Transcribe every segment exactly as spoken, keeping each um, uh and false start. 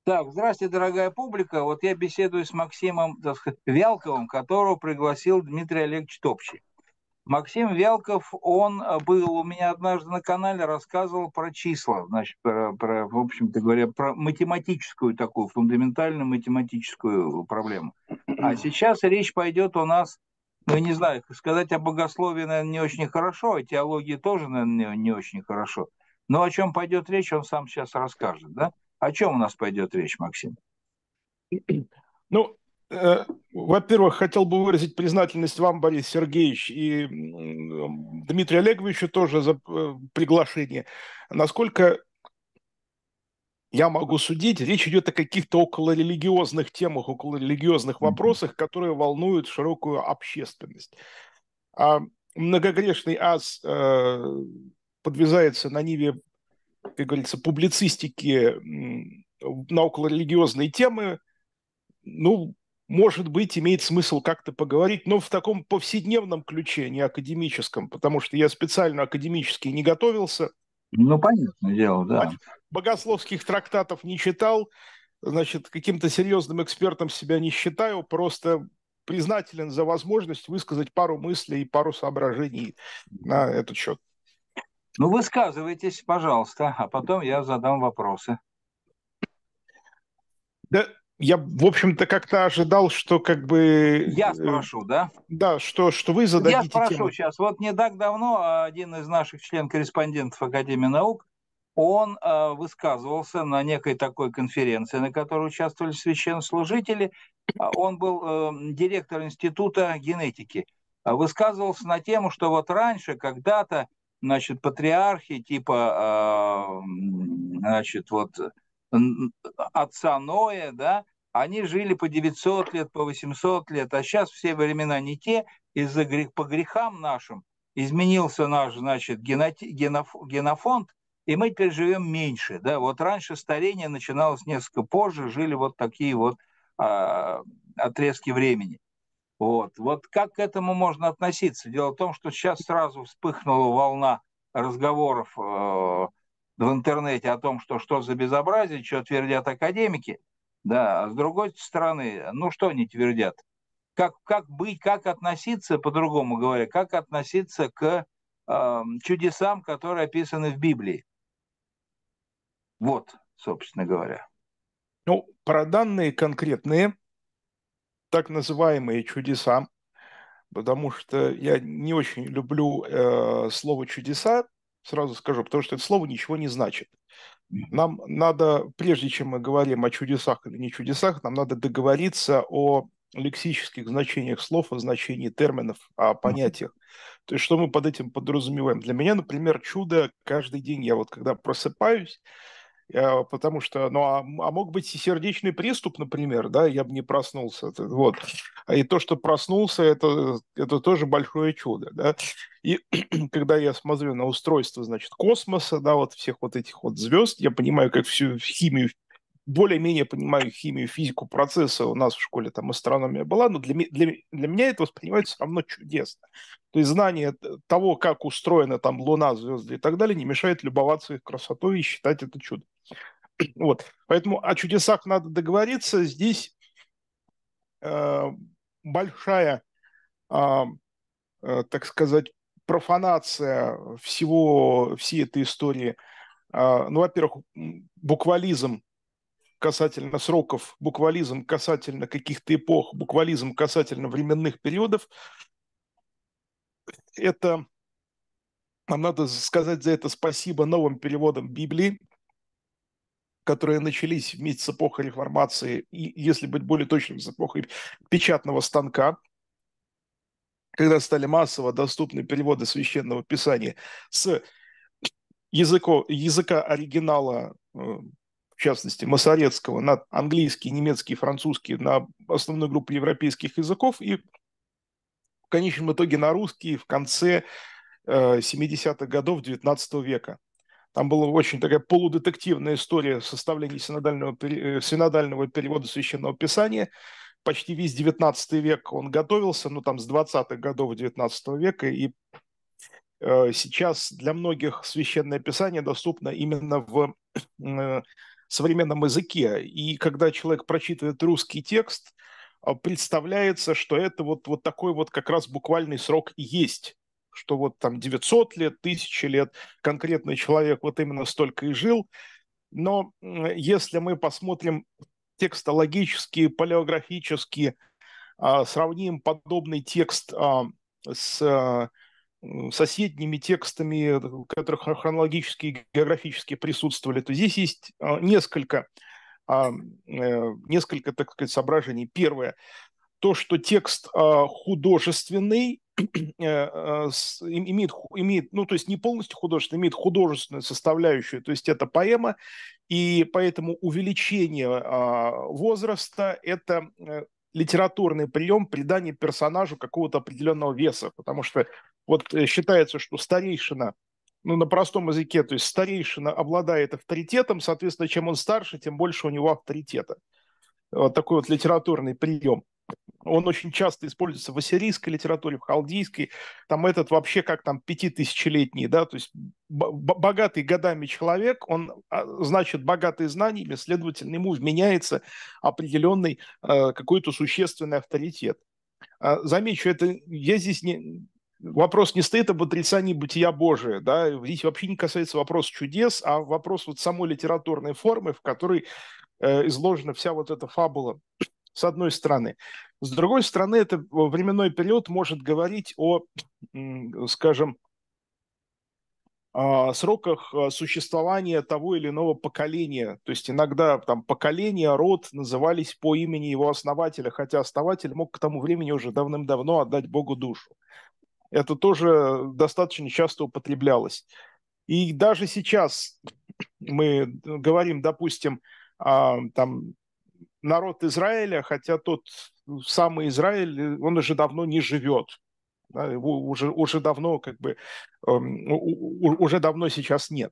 Так, здрасте, дорогая публика. Вот я беседую с Максимом, так сказать, Вялковым, которого пригласил Дмитрий Олегович Топчий. Максим Вялков, он э, был у меня однажды на канале, рассказывал про числа, значит, про, про, в общем-то говоря, про математическую такую, фундаментальную математическую проблему. А сейчас речь пойдет у нас, ну, не знаю, сказать о богословии, наверное, не очень хорошо, о теологии тоже, наверное, не, не очень хорошо. Но о чем пойдет речь, он сам сейчас расскажет, да? О чем у нас пойдет речь, Максим? Ну, э, во-первых, хотел бы выразить признательность вам, Борис Сергеевич, и м, Дмитрию Олеговичу тоже за э, приглашение. Насколько я могу судить, речь идет о каких-то околорелигиозных темах, околорелигиозных вопросах, которые волнуют широкую общественность. А многогрешный ас э, подвязается на ниве, как говорится, публицистики м, на околорелигиозные темы. Ну, может быть, имеет смысл как-то поговорить, но в таком повседневном ключе, не академическом, потому что я специально академически не готовился, Ну, понятное дело, да. богословских трактатов не читал, значит, каким-то серьезным экспертом себя не считаю, просто признателен за возможность высказать пару мыслей и пару соображений на этот счет. Ну, высказывайтесь, пожалуйста, а потом я задам вопросы. Да, я, в общем-то, как-то ожидал, что как бы, Я э, спрошу, да? да, что, что вы Я зададите спрошу тему. сейчас. Вот не так давно один из наших член-корреспондентов Академии наук, он э, высказывался на некой такой конференции, на которой участвовали священнослужители. А Он был э, директор Института генетики. А Высказывался на тему, что вот раньше, когда-то, значит, патриархи типа, э, значит, вот н- отца Ноя, да, они жили по девятьсот лет, по восемьсот лет, а сейчас все времена не те, из-за грех, по грехам нашим изменился наш, значит, геноти, геноф, генофонд, и мы теперь живем меньше, да, вот раньше старение начиналось несколько позже, жили вот такие вот а, отрезки времени. Вот. Вот как к этому можно относиться? Дело в том, что сейчас сразу вспыхнула волна разговоров э, в интернете о том, что что за безобразие, что твердят академики, да, а с другой стороны, ну что они твердят? Как, как быть, как относиться, по-другому говоря, как относиться к э, чудесам, которые описаны в Библии? Вот, собственно говоря. Ну, про данные конкретные, так называемые чудеса, потому что я не очень люблю э, слово чудеса, сразу скажу, потому что это слово ничего не значит. Нам надо, прежде чем мы говорим о чудесах или не чудесах, нам надо договориться о лексических значениях слов, о значении терминов, о понятиях. То есть, что мы под этим подразумеваем? Для меня, например, чудо каждый день, я вот когда просыпаюсь, э, потому что, ну, а, а мог быть и сердечный приступ, например, да, я бы не проснулся, это вот. А и то, что проснулся, это, это тоже большое чудо, да. И когда я смотрю на устройство, значит, космоса, да, вот всех вот этих вот звезд, я понимаю, как всю химию, более-менее понимаю химию, физику процесса, у нас в школе там астрономия была, но для, для, для меня это воспринимается все равно чудесно. То есть знание того, как устроена там Луна, звезды и так далее, не мешает любоваться их красотой и считать это чудом. Вот. Поэтому о чудесах надо договориться. Здесь э, большая, э, э, так сказать, профанация всего, всей этой истории. Э, ну, во-первых, буквализм касательно сроков, буквализм касательно каких-то эпох, буквализм касательно временных периодов. Это, нам надо сказать за это спасибо новым переводам Библии, которые начались вместе с эпохой реформации, и, если быть более точным, с эпохой печатного станка, когда стали массово доступны переводы священного писания с языко, языка оригинала, э, в частности, масорецкого, на английский, немецкий, французский, на основную группу европейских языков, и в конечном итоге на русский в конце э, семидесятых годов девятнадцатого века. Там была очень такая полудетективная история составления синодального, э, синодального перевода священного писания. Почти весь девятнадцатый век он готовился, ну там с двадцатых годов девятнадцатого века, и э, сейчас для многих священное писание доступно именно в, э, современном языке. И когда человек прочитывает русский текст, представляется, что это вот, вот такой вот как раз буквальный срок и есть, что вот там девятьсот лет, тысяча лет конкретный человек вот именно столько и жил. Но если мы посмотрим текстологически, палеографически, сравним подобный текст с соседними текстами, которые хронологически и географически присутствовали, то здесь есть несколько, несколько, так сказать, соображений. Первое, то, что текст художественный, имеет, имеет, ну, то есть не полностью художественный, имеет художественную составляющую, то есть это поэма, и поэтому увеличение возраста – это литературный прием придания персонажу какого-то определенного веса, потому что вот считается, что старейшина, ну, на простом языке, то есть старейшина обладает авторитетом, соответственно, чем он старше, тем больше у него авторитета. Вот такой вот литературный прием. Он очень часто используется в ассирийской литературе, в халдейской. Там этот вообще как там пятитысячелетний, да, то есть богатый годами человек, он, значит, богатый знаниями, следовательно, ему вменяется определенный э, какой-то существенный авторитет. А, замечу, это я здесь не... Вопрос не стоит об отрицании бытия Божия, да, здесь вообще не касается вопроса чудес, а вопрос вот самой литературной формы, в которой э, изложена вся вот эта фабула, с одной стороны. С другой стороны, это временной период может говорить о, скажем, сроках существования того или иного поколения. То есть иногда там поколения, род назывались по имени его основателя, хотя основатель мог к тому времени уже давным-давно отдать Богу душу. Это тоже достаточно часто употреблялось. И даже сейчас мы говорим, допустим, там, народ Израиля, хотя тот самый Израиль, он уже давно не живет. Да, его уже, уже давно как бы уже давно сейчас нет.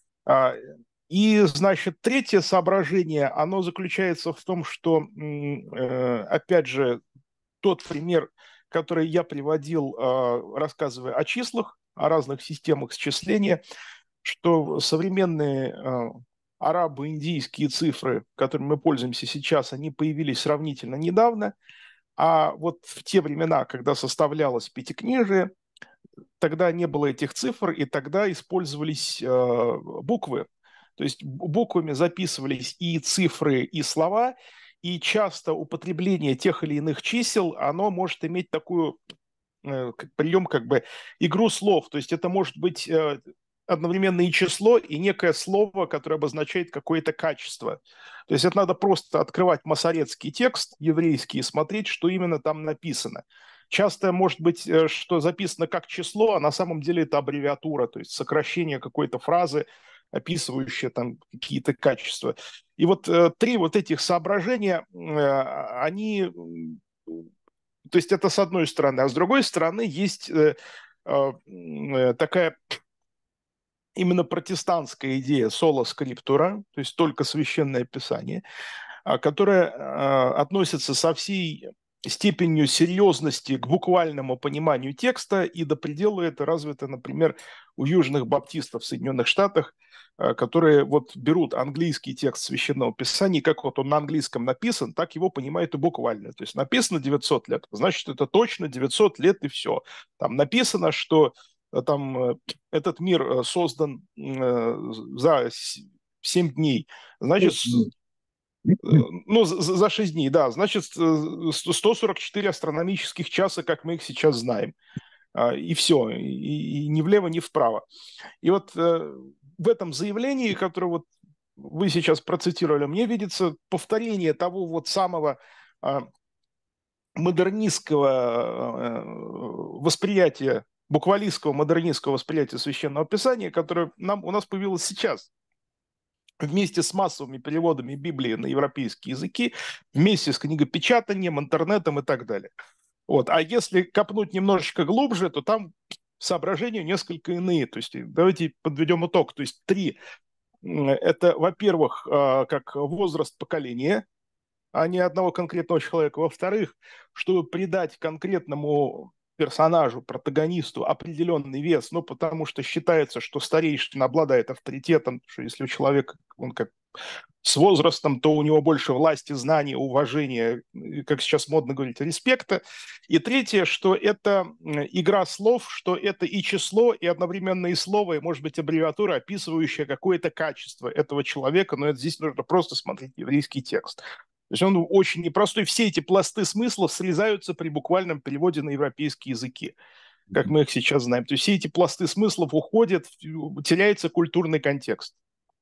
И, значит, третье соображение, оно заключается в том, что, опять же, тот пример, который я приводил, рассказывая о числах, о разных системах счисления, что современные арабо-индийские цифры, которыми мы пользуемся сейчас, они появились сравнительно недавно, а вот в те времена, когда составлялось пятикнижие, тогда не было этих цифр, и тогда использовались э, буквы. То есть буквами записывались и цифры, и слова, и часто употребление тех или иных чисел, оно может иметь такую э, прием, как бы игру слов. То есть это может быть э, одновременно и число, и некое слово, которое обозначает какое-то качество. То есть это надо просто открывать масоретский текст еврейский и смотреть, что именно там написано. Часто может быть, что записано как число, а на самом деле это аббревиатура, то есть сокращение какой-то фразы, описывающее там какие-то качества. И вот э, три вот этих соображения, э, они, то есть это с одной стороны, а с другой стороны есть э, э, такая именно протестантская идея соло скриптура, то есть только священное писание, которая относится со всей степенью серьезности к буквальному пониманию текста, и до предела это развито, например, у южных баптистов в Соединенных Штатах, которые вот берут английский текст священного писания, и как вот он на английском написан, так его понимают и буквально. То есть написано девятьсот лет, значит, это точно девятьсот лет и все. Там написано, что там этот мир создан за семь дней, значит, ну, за, за шесть дней, да, значит, сто сорок четыре астрономических часа, как мы их сейчас знаем. И все, и, и ни влево, ни вправо. И вот в этом заявлении, которое вот вы сейчас процитировали, мне видится повторение того вот самого модернистского восприятия, буквалистского модернистского восприятия Священного Писания, которое нам, у нас появилось сейчас. Вместе с массовыми переводами Библии на европейские языки, вместе с книгопечатанием, интернетом и так далее. Вот. А если копнуть немножечко глубже, то там соображения несколько иные. То есть давайте подведем итог. То есть три. Это, во-первых, как возраст поколения, а не одного конкретного человека. Во-вторых, чтобы придать конкретному персонажу, протагонисту определенный вес, ну, потому что считается, что старейшина обладает авторитетом, что если у человека, он как с возрастом, то у него больше власти, знаний, уважения, как сейчас модно говорить, респекта. И третье, что это игра слов, что это и число, и одновременно и слово, и, может быть, аббревиатура, описывающая какое-то качество этого человека, но это здесь нужно просто смотреть еврейский текст. То есть он очень непростой. Все эти пласты смыслов срезаются при буквальном переводе на европейские языки, как мы их сейчас знаем. То есть все эти пласты смыслов уходят, теряется культурный контекст.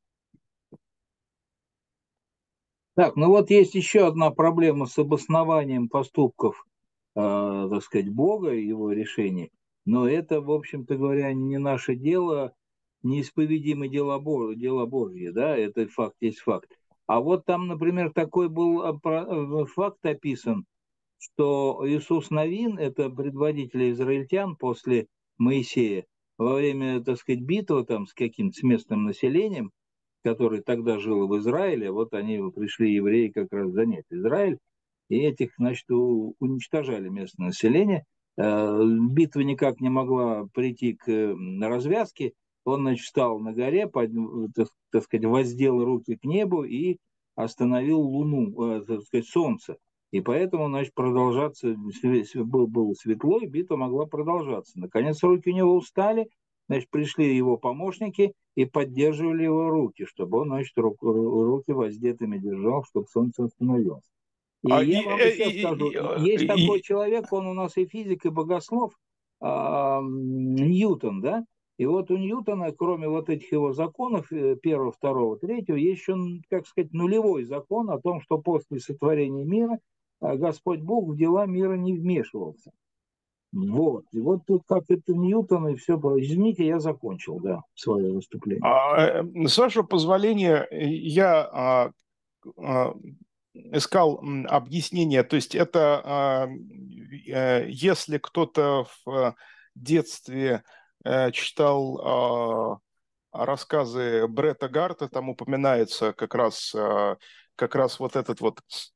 Так, ну вот есть еще одна проблема с обоснованием поступков, э, так сказать, Бога и его решений, но это, в общем-то говоря, не наше дело, неисповедимы дела, Бо- дела Божьи, да, это факт есть факт. А вот там, например, такой был э, про- э, факт описан, что Иисус Навин, это предводитель израильтян после Моисея, во время, так сказать, битвы там с каким-то с местным населением, который тогда жил в Израиле, вот они пришли, евреи, как раз занять Израиль, и этих, значит, у- уничтожали местное население. Э, Битва никак не могла прийти к м, развязке. Он, значит, встал на горе, под, так, так сказать, воздел руки к небу и остановил луну, э, так сказать, солнце. И поэтому, значит, продолжаться, све- све- было было светло, и битва могла продолжаться. Наконец, руки у него устали, значит, пришли его помощники и поддерживали его руки, чтобы он, значит, ру- ру- руки воздетыми держал, чтобы солнце остановилось. И А, я и, вам э, еще и, скажу, и, есть такой и, человек, он у нас и физик, и богослов, а, Ньютон, да? И вот у Ньютона, кроме вот этих его законов, э, первого, второго, третьего, есть еще, как сказать, нулевой закон о том, что после сотворения мира а, Господь Бог в дела мира не вмешивался. Вот. И вот тут как это Ньютон и все было. Извините, я закончил, да, свое выступление. а, э, с вашего позволения, я а, а, искал м, объяснение. То есть это а, э, если кто-то в детстве э, читал а, рассказы Бретта Гарта, там упоминается как раз, а, как раз вот этот вот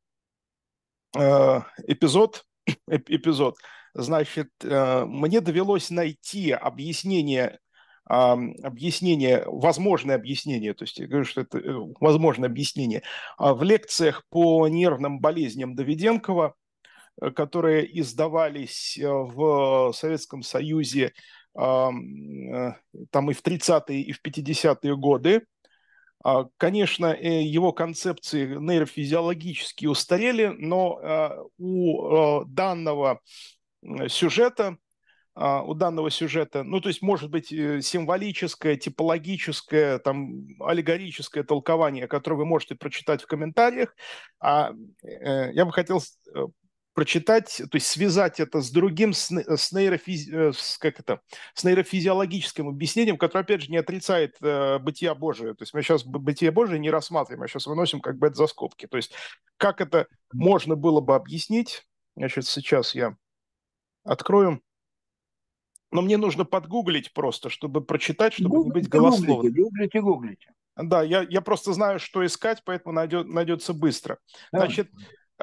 э, эпизод, эп- эпизод. Значит, э, мне довелось найти объяснение, ам, объяснение, возможное объяснение, то есть я говорю, что это э, возможное объяснение, а, в лекциях по нервным болезням Давиденкова, э, которые издавались э, в Советском Союзе ам, э, там и в тридцатые, и в пятидесятые годы. А, Конечно, э, его концепции нейрофизиологически устарели, но э, у э, данного м, сюжета, а, у данного сюжета, ну, то есть, может быть, э, символическое, типологическое, там, аллегорическое толкование, которое вы можете прочитать в комментариях, а э, я бы хотел э, прочитать, то есть связать это с другим, с, не- с, нейрофизи- э, с, как это, с нейрофизиологическим объяснением, которое, опять же, не отрицает э, бытия Божие. То есть мы сейчас б- бытие Божие не рассматриваем, а сейчас выносим как бы это за скобки. То есть как это можно было бы объяснить, значит, сейчас я открою. Но мне нужно подгуглить просто, чтобы прочитать, чтобы не быть Гуглите, гуглите, голословным. гуглите, гуглите. Да, я, я просто знаю, что искать, поэтому найдет, найдется быстро. Давай. Значит,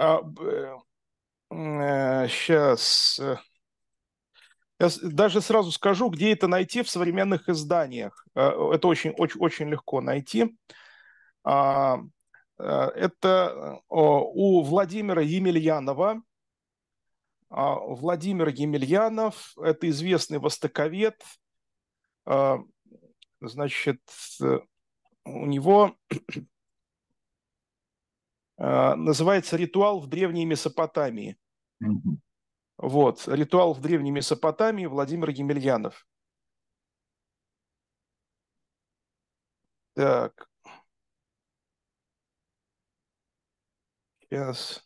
сейчас я с- даже сразу скажу, где это найти в современных изданиях. Э, Это очень, очень, очень легко найти. А, э, Это э, у Владимира Емельянова. А, Владимир Емельянов– это известный востоковед. А, Значит, э, у него э, называется «Ритуал в Древней Месопотамии». Мгм. Вот, «Ритуал в Древней Месопотамии», Владимир Емельянов. Так, сейчас.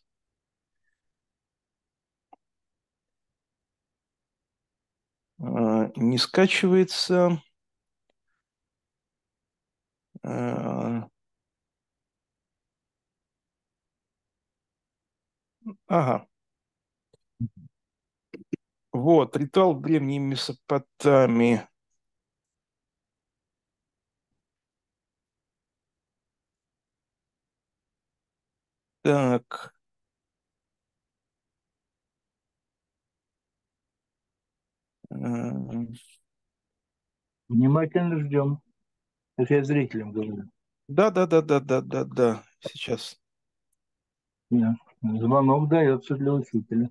Э, Не скачивается. Э, Ага. Вот, «Ритуал в Древней Месопотамии». Так. э, Внимательно ждем. Это я зрителям говорю. Да, да, да, да, да, да, да. Сейчас. Да. Звонок дается для учителя.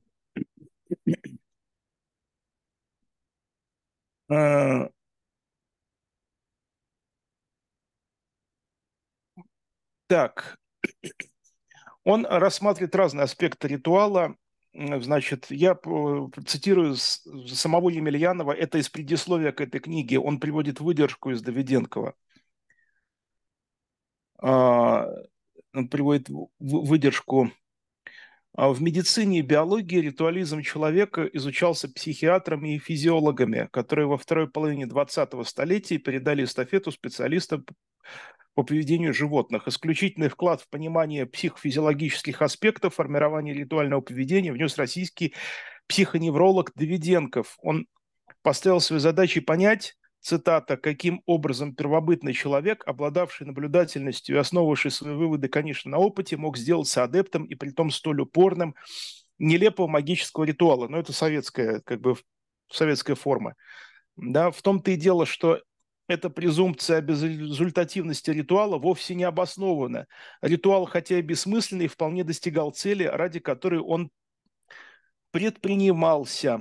Э, Так, он рассматривает разные аспекты ритуала. М, Значит, я э, цитирую с- самого Емельянова, это из предисловия к этой книге. Он приводит выдержку из Давиденкова. А, Он приводит в- выдержку. А В медицине и биологии ритуализм человека изучался психиатрами и физиологами, которые во второй половине двадцатого столетия передали эстафету специалистам по поведению животных. Исключительный вклад в понимание психофизиологических аспектов формирования ритуального поведения внес российский психоневролог Давиденков. Он поставил своей задачей понять, цитата, каким образом первобытный человек, обладавший наблюдательностью и основывавший свои выводы, конечно, на опыте, мог сделаться адептом и притом столь упорным нелепого магического ритуала. Но это советская, как бы, советская форма. Да, в том-то и дело, что эта презумпция безрезультативности ритуала вовсе не обоснована. Ритуал, хотя и бессмысленный, вполне достигал цели, ради которой он предпринимался.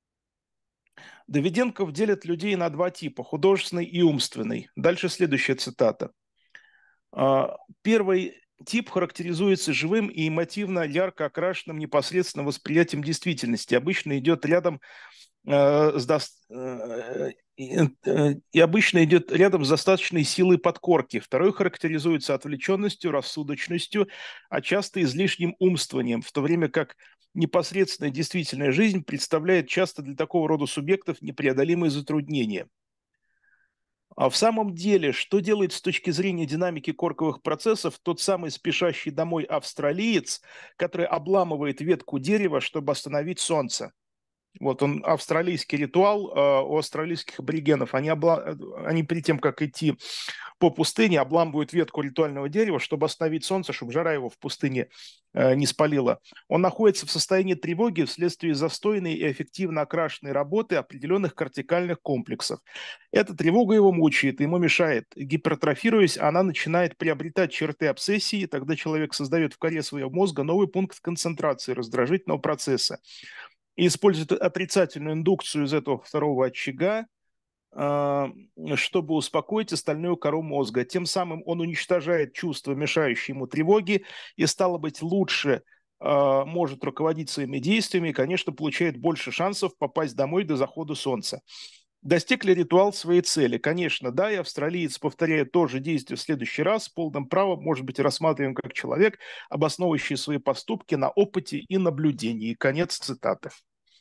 Давиденков делит людей на два типа – художественный и умственный. Дальше следующая цитата. А, Первый тип характеризуется живым и эмотивно ярко окрашенным непосредственным восприятием действительности. Обычно идет рядом э, с дос- э, и, э, и обычно идет рядом с достаточной силой подкорки. Второй характеризуется отвлеченностью, рассудочностью, а часто излишним умствованием, в то время как непосредственная действительная жизнь представляет часто для такого рода субъектов непреодолимые затруднения. А в самом деле, что делает с точки зрения динамики корковых процессов тот самый спешащий домой австралиец, который обламывает ветку дерева, чтобы остановить солнце? Вот он, австралийский ритуал э, у австралийских аборигенов. Они, обла... они перед тем, как идти по пустыне, обламывают ветку ритуального дерева, чтобы остановить солнце, чтобы жара его в пустыне э, не спалила. Он находится в состоянии тревоги вследствие застойной и эффективно окрашенной работы определенных кортикальных комплексов. Эта тревога его мучает, ему мешает. Гипертрофируясь, она начинает приобретать черты обсессии, тогда человек создает в коре своего мозга новый пункт концентрации раздражительного процесса и использует отрицательную индукцию из этого второго очага, а, чтобы успокоить остальную кору мозга. Тем самым он уничтожает чувства, мешающие ему тревоги, и, стало быть, лучше а, может руководить своими действиями и, конечно, получает больше шансов попасть домой до захода солнца. Достиг ли ритуал своей цели? Конечно, да, и австралиец, повторяя то же действие в следующий раз, с полным правом может быть рассматриваем как человек, обосновывающий свои поступки на опыте и наблюдении. Конец цитаты.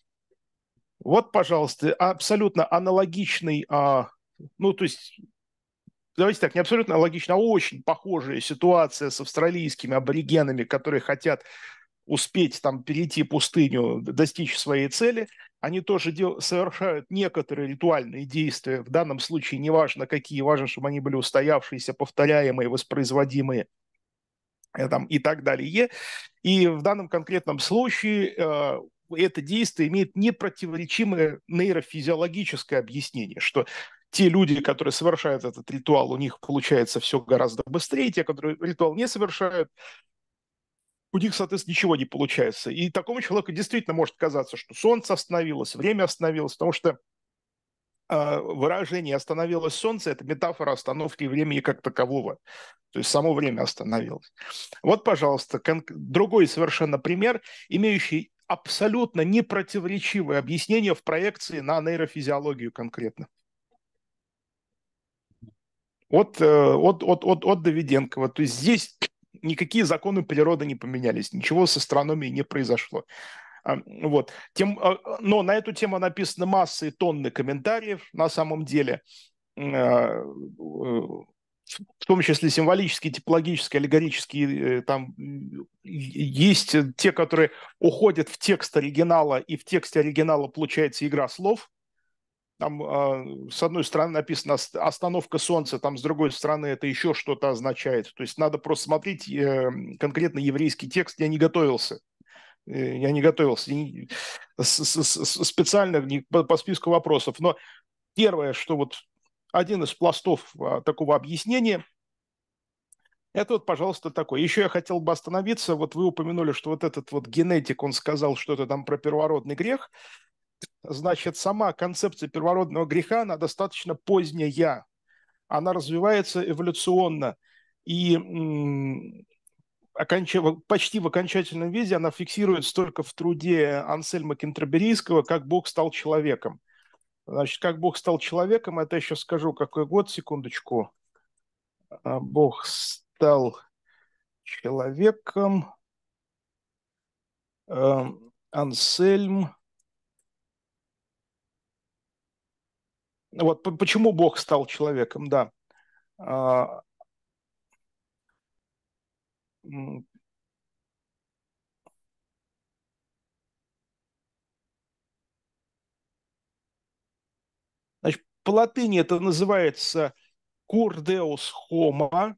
Вот, пожалуйста, абсолютно аналогичный, а, ну, то есть, давайте так, не абсолютно аналогичная, а очень похожая ситуация с австралийскими аборигенами, которые хотят успеть там перейти пустыню, достичь своей цели. Они тоже дел- совершают некоторые ритуальные действия. В данном случае неважно какие, важно, чтобы они были устоявшиеся, повторяемые, воспроизводимые э, там, и так далее. И в данном конкретном случае э, это действие имеет непротиворечимое нейрофизиологическое объяснение, что те люди, которые совершают этот ритуал, у них получается все гораздо быстрее, те, которые ритуал не совершают, у них, соответственно, ничего не получается. И такому человеку действительно может казаться, что солнце остановилось, время остановилось, потому что э, выражение «остановилось солнце» – это метафора остановки времени как такового. То есть само время остановилось. Вот, пожалуйста, кон- другой совершенно пример, имеющий абсолютно непротиворечивое объяснение в проекции на нейрофизиологию конкретно. От, э, от, от, от, от Давиденкова. То есть здесь никакие законы природы не поменялись, ничего с астрономией не произошло. А, Вот. Тем, а, но на эту тему написано масса и тонны комментариев на самом деле. Э, в том числе символические, типологические, аллегорические, э, там есть те, которые уходят в текст оригинала, и в тексте оригинала получается игра слов. Там э, с одной стороны написано «остановка солнца», там с другой стороны это еще что-то означает. То есть надо просто смотреть э, конкретно еврейский текст. Я не готовился. Э, Я не готовился не- с- с- с- специально не по, по списку вопросов. Но первое, что вот один из пластов а, такого объяснения Это вот, пожалуйста, такое. Еще я хотел бы остановиться. Вот вы упомянули, что вот этот вот генетик, он сказал что-то там про первородный грех. Значит, сама концепция первородного греха, она достаточно поздняя. Она развивается эволюционно. И м, оконч... почти в окончательном виде она фиксируется только в труде Ансельма Кентерберийского «Как Бог стал человеком». Значит, «Как Бог стал человеком», это я сейчас скажу, какой год, секундочку. А, Бог стал человеком. Эм, Ансельм. Вот п- почему Бог стал человеком, да. А, м, Значит, по латыни это называется «Cur Deus homo».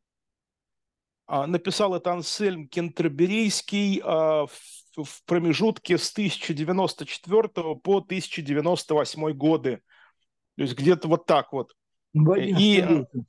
А, Написал это Ансельм Кентерберийский а, в в промежутке с тысяча девяносто четвёртого по тысяча девяносто восьмой годы. То есть где-то вот так вот. В И одиннадцатом веке.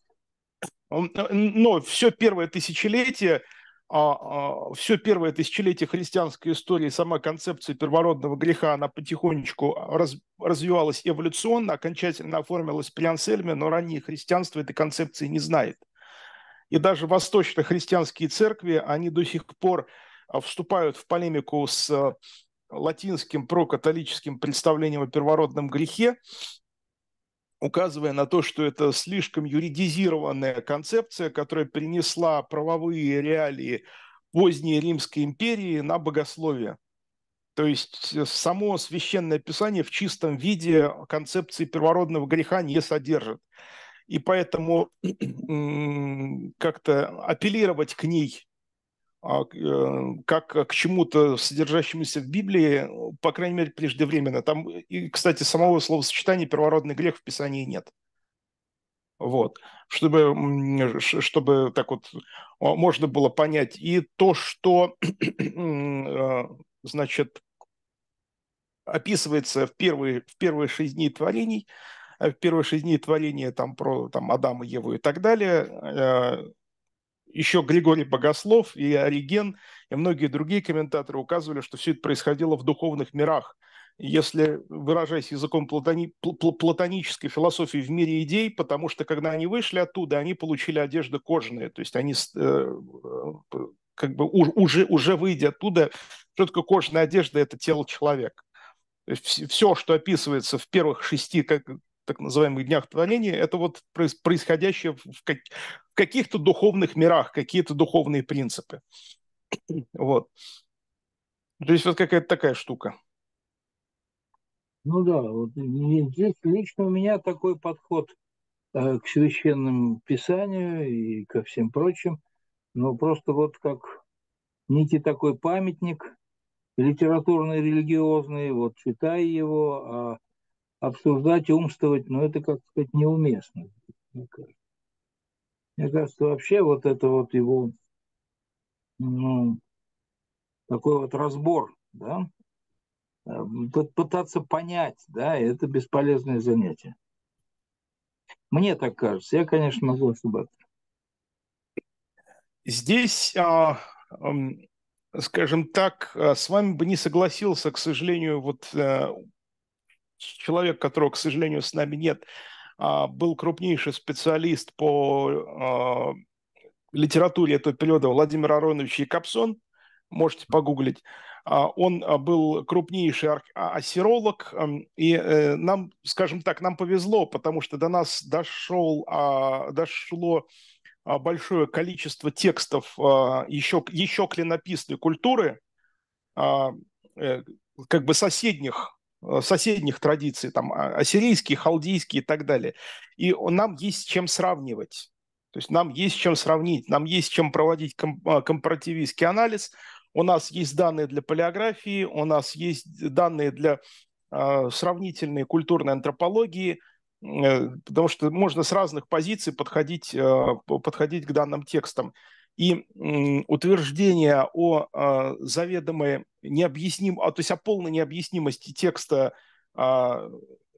Но все первое тысячелетие, все первое тысячелетие христианской истории, сама концепция первородного греха, она потихонечку раз, развивалась эволюционно, окончательно оформилась при Ансельме, но раннее христианство этой концепции не знает. И даже восточно-христианские церкви, они до сих пор а, вступают в полемику с а, латинским прокатолическим представлением о первородном грехе, указывая на то, что это слишком юридизированная концепция, которая принесла правовые реалии поздней Римской империи на богословие. То есть э, само священное писание в чистом виде концепции первородного греха не содержит. И поэтому как-то апеллировать к ней а, э, как к чему-то, содержащемуся в Библии, по крайней мере, преждевременно. Там, и, кстати, самого словосочетания «первородный грех» в Писании нет. Вот, чтобы, чтобы так вот можно было понять. И то, что, э, значит, описывается в первые, в первые шесть дней творений, э, в первые шесть дней творения там, про там, Адама, Еву и так далее, э, еще Григорий Богослов и Ориген и многие другие комментаторы указывали, что все это происходило в духовных мирах. Если выражаясь языком платони, платонической философии в мире идей, потому что когда они вышли оттуда, они получили одежды кожаные, то есть они э, как бы уже, уже выйдя оттуда, что такое кожаная одежда, это тело человека. То есть все, что описывается в первых шести, как, так называемых днях творения, это вот происходящее в, как, в каких-то духовных мирах, какие-то духовные принципы. Вот. То есть вот какая-то такая штука. Ну да, вот здесь лично у меня такой подход э, к священному писанию и ко всем прочим. Но просто вот как некий такой памятник литературный, религиозный, вот читай его, а обсуждать, умствовать, ну это, как сказать, неуместно, мне кажется. Мне кажется, вообще вот это вот его, ну, такой вот разбор, да, пытаться понять, да, это бесполезное занятие. Мне так кажется. Я, конечно, могу ошибаться. Здесь, а, скажем так, с вами бы не согласился, к сожалению, вот э, человек, которого, к сожалению, с нами нет, а, был крупнейший специалист по литературе этого периода Владимир Аронович Якобсон, можете погуглить. Он был крупнейший ассиролог, и нам, скажем так, нам повезло, потому что до нас дошел, дошло большое количество текстов еще, еще клинописной культуры, как бы соседних соседних традиций, там, ассирийские, халдейские и так далее. И нам есть с чем сравнивать. То есть нам есть с чем сравнить, нам есть с чем проводить компаративистский анализ. У нас есть данные для палеографии, у нас есть данные для э, сравнительной культурной антропологии, э, потому что можно с разных позиций подходить, э, подходить к данным текстам. И э, утверждение о э, заведомой необъясним, а, то есть о полной необъяснимости текста э,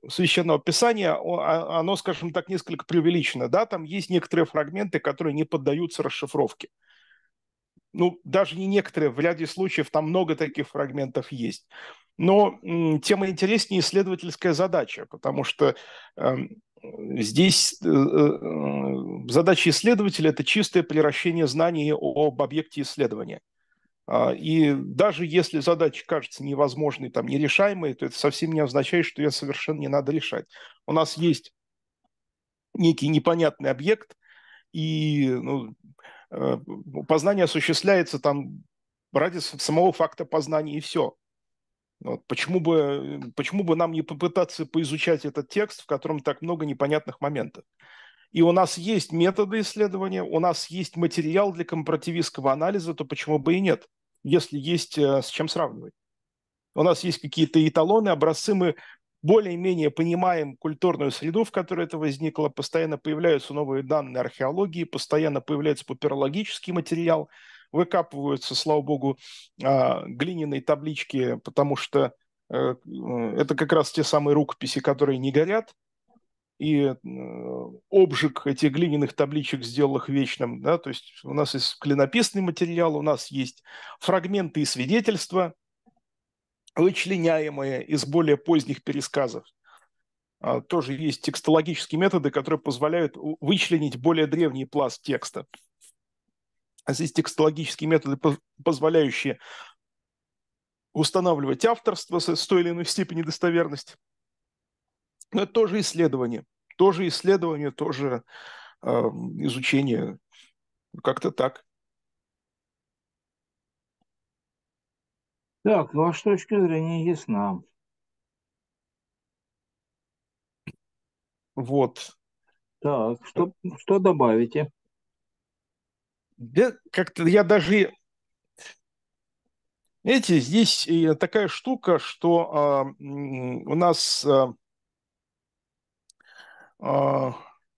Священного Писания, оно, скажем так, несколько преувеличено. Да, там есть некоторые фрагменты, которые не поддаются расшифровке. Ну, даже не некоторые, в ряде случаев там много таких фрагментов есть. Но м, тем интереснее исследовательская задача, потому что э, здесь э, э, задача исследователя – это чистое превращение знаний об объекте исследования. И даже если задача кажется невозможной, там, нерешаемой, то это совсем не означает, что ее совершенно не надо решать. У нас есть некий непонятный объект, и ну, познание осуществляется там ради самого факта познания, и все. Вот. Почему бы, почему бы нам не попытаться поизучать этот текст, в котором так много непонятных моментов? И у нас есть методы исследования, у нас есть материал для компаративистского анализа, то почему бы и нет, если есть с чем сравнивать? У нас есть какие-то эталоны, образцы, мы более-менее понимаем культурную среду, в которой это возникло, постоянно появляются новые данные археологии, постоянно появляется папирологический материал, выкапываются, слава богу, глиняные таблички, потому что это как раз те самые рукописи, которые не горят, и обжиг этих глиняных табличек сделал их вечным. Да? То есть у нас есть клинописный материал, у нас есть фрагменты и свидетельства, вычленяемые из более поздних пересказов. Тоже есть текстологические методы, которые позволяют вычленить более древний пласт текста. А здесь текстологические методы, позволяющие устанавливать авторство с той или иной степени достоверности. Но это тоже исследование. Тоже исследование, тоже э, изучение. Как-то так. Так, ваша точка зрения ясна. Вот. Так, что, что добавите? Да, как-то я даже... Знаете, здесь такая штука, что э, у нас... Э, э,